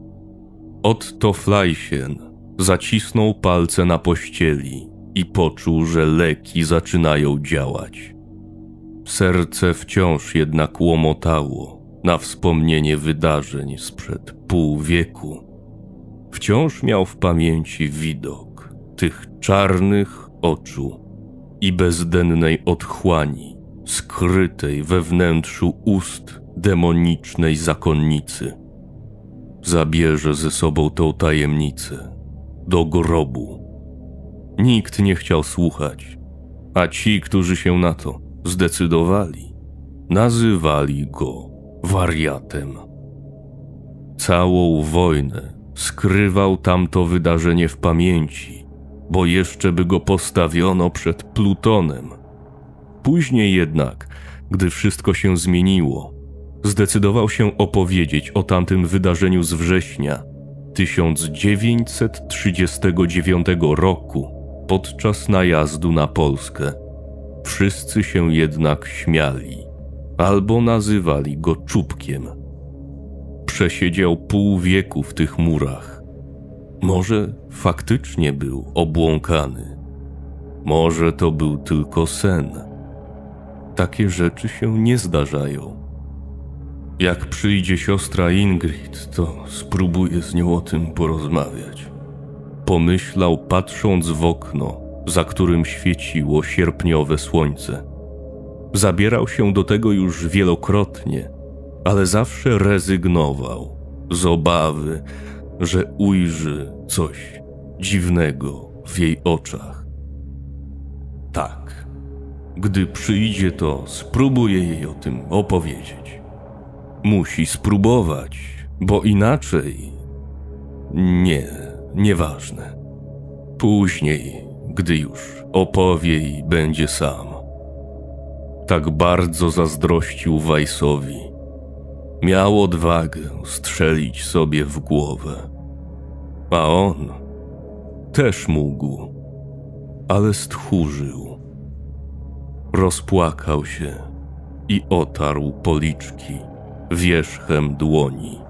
Otto Fleischen zacisnął palce na pościeli i poczuł, że leki zaczynają działać. Serce wciąż jednak łomotało na wspomnienie wydarzeń sprzed pół wieku. Wciąż miał w pamięci widok tych czarnych oczu i bezdennej otchłani skrytej we wnętrzu ust demonicznej zakonnicy. Zabierze ze sobą tą tajemnicę do grobu. Nikt nie chciał słuchać, a ci, którzy się na to zdecydowali, nazywali go wariatem. Całą wojnę skrywał tamto wydarzenie w pamięci, bo jeszcze by go postawiono przed Plutonem. Później jednak, gdy wszystko się zmieniło, zdecydował się opowiedzieć o tamtym wydarzeniu z września tysiąc dziewięćset trzydziestego dziewiątego roku podczas najazdu na Polskę. Wszyscy się jednak śmiali albo nazywali go czubkiem. Przesiedział pół wieku w tych murach. Może faktycznie był obłąkany. Może to był tylko sen. Takie rzeczy się nie zdarzają. Jak przyjdzie siostra Ingrid, to spróbuję z nią o tym porozmawiać. Pomyślał, patrząc w okno, za którym świeciło sierpniowe słońce. Zabierał się do tego już wielokrotnie, ale zawsze rezygnował z obawy, że ujrzy coś dziwnego w jej oczach. Tak, gdy przyjdzie, to spróbuję jej o tym opowiedzieć. Musi spróbować, bo inaczej... Nie, nieważne. Później, gdy już opowie i będzie sam. Tak bardzo zazdrościł Weissowi. Miał odwagę strzelić sobie w głowę. A on też mógł, ale stchórzył. Rozpłakał się i otarł policzki wierzchem dłoni.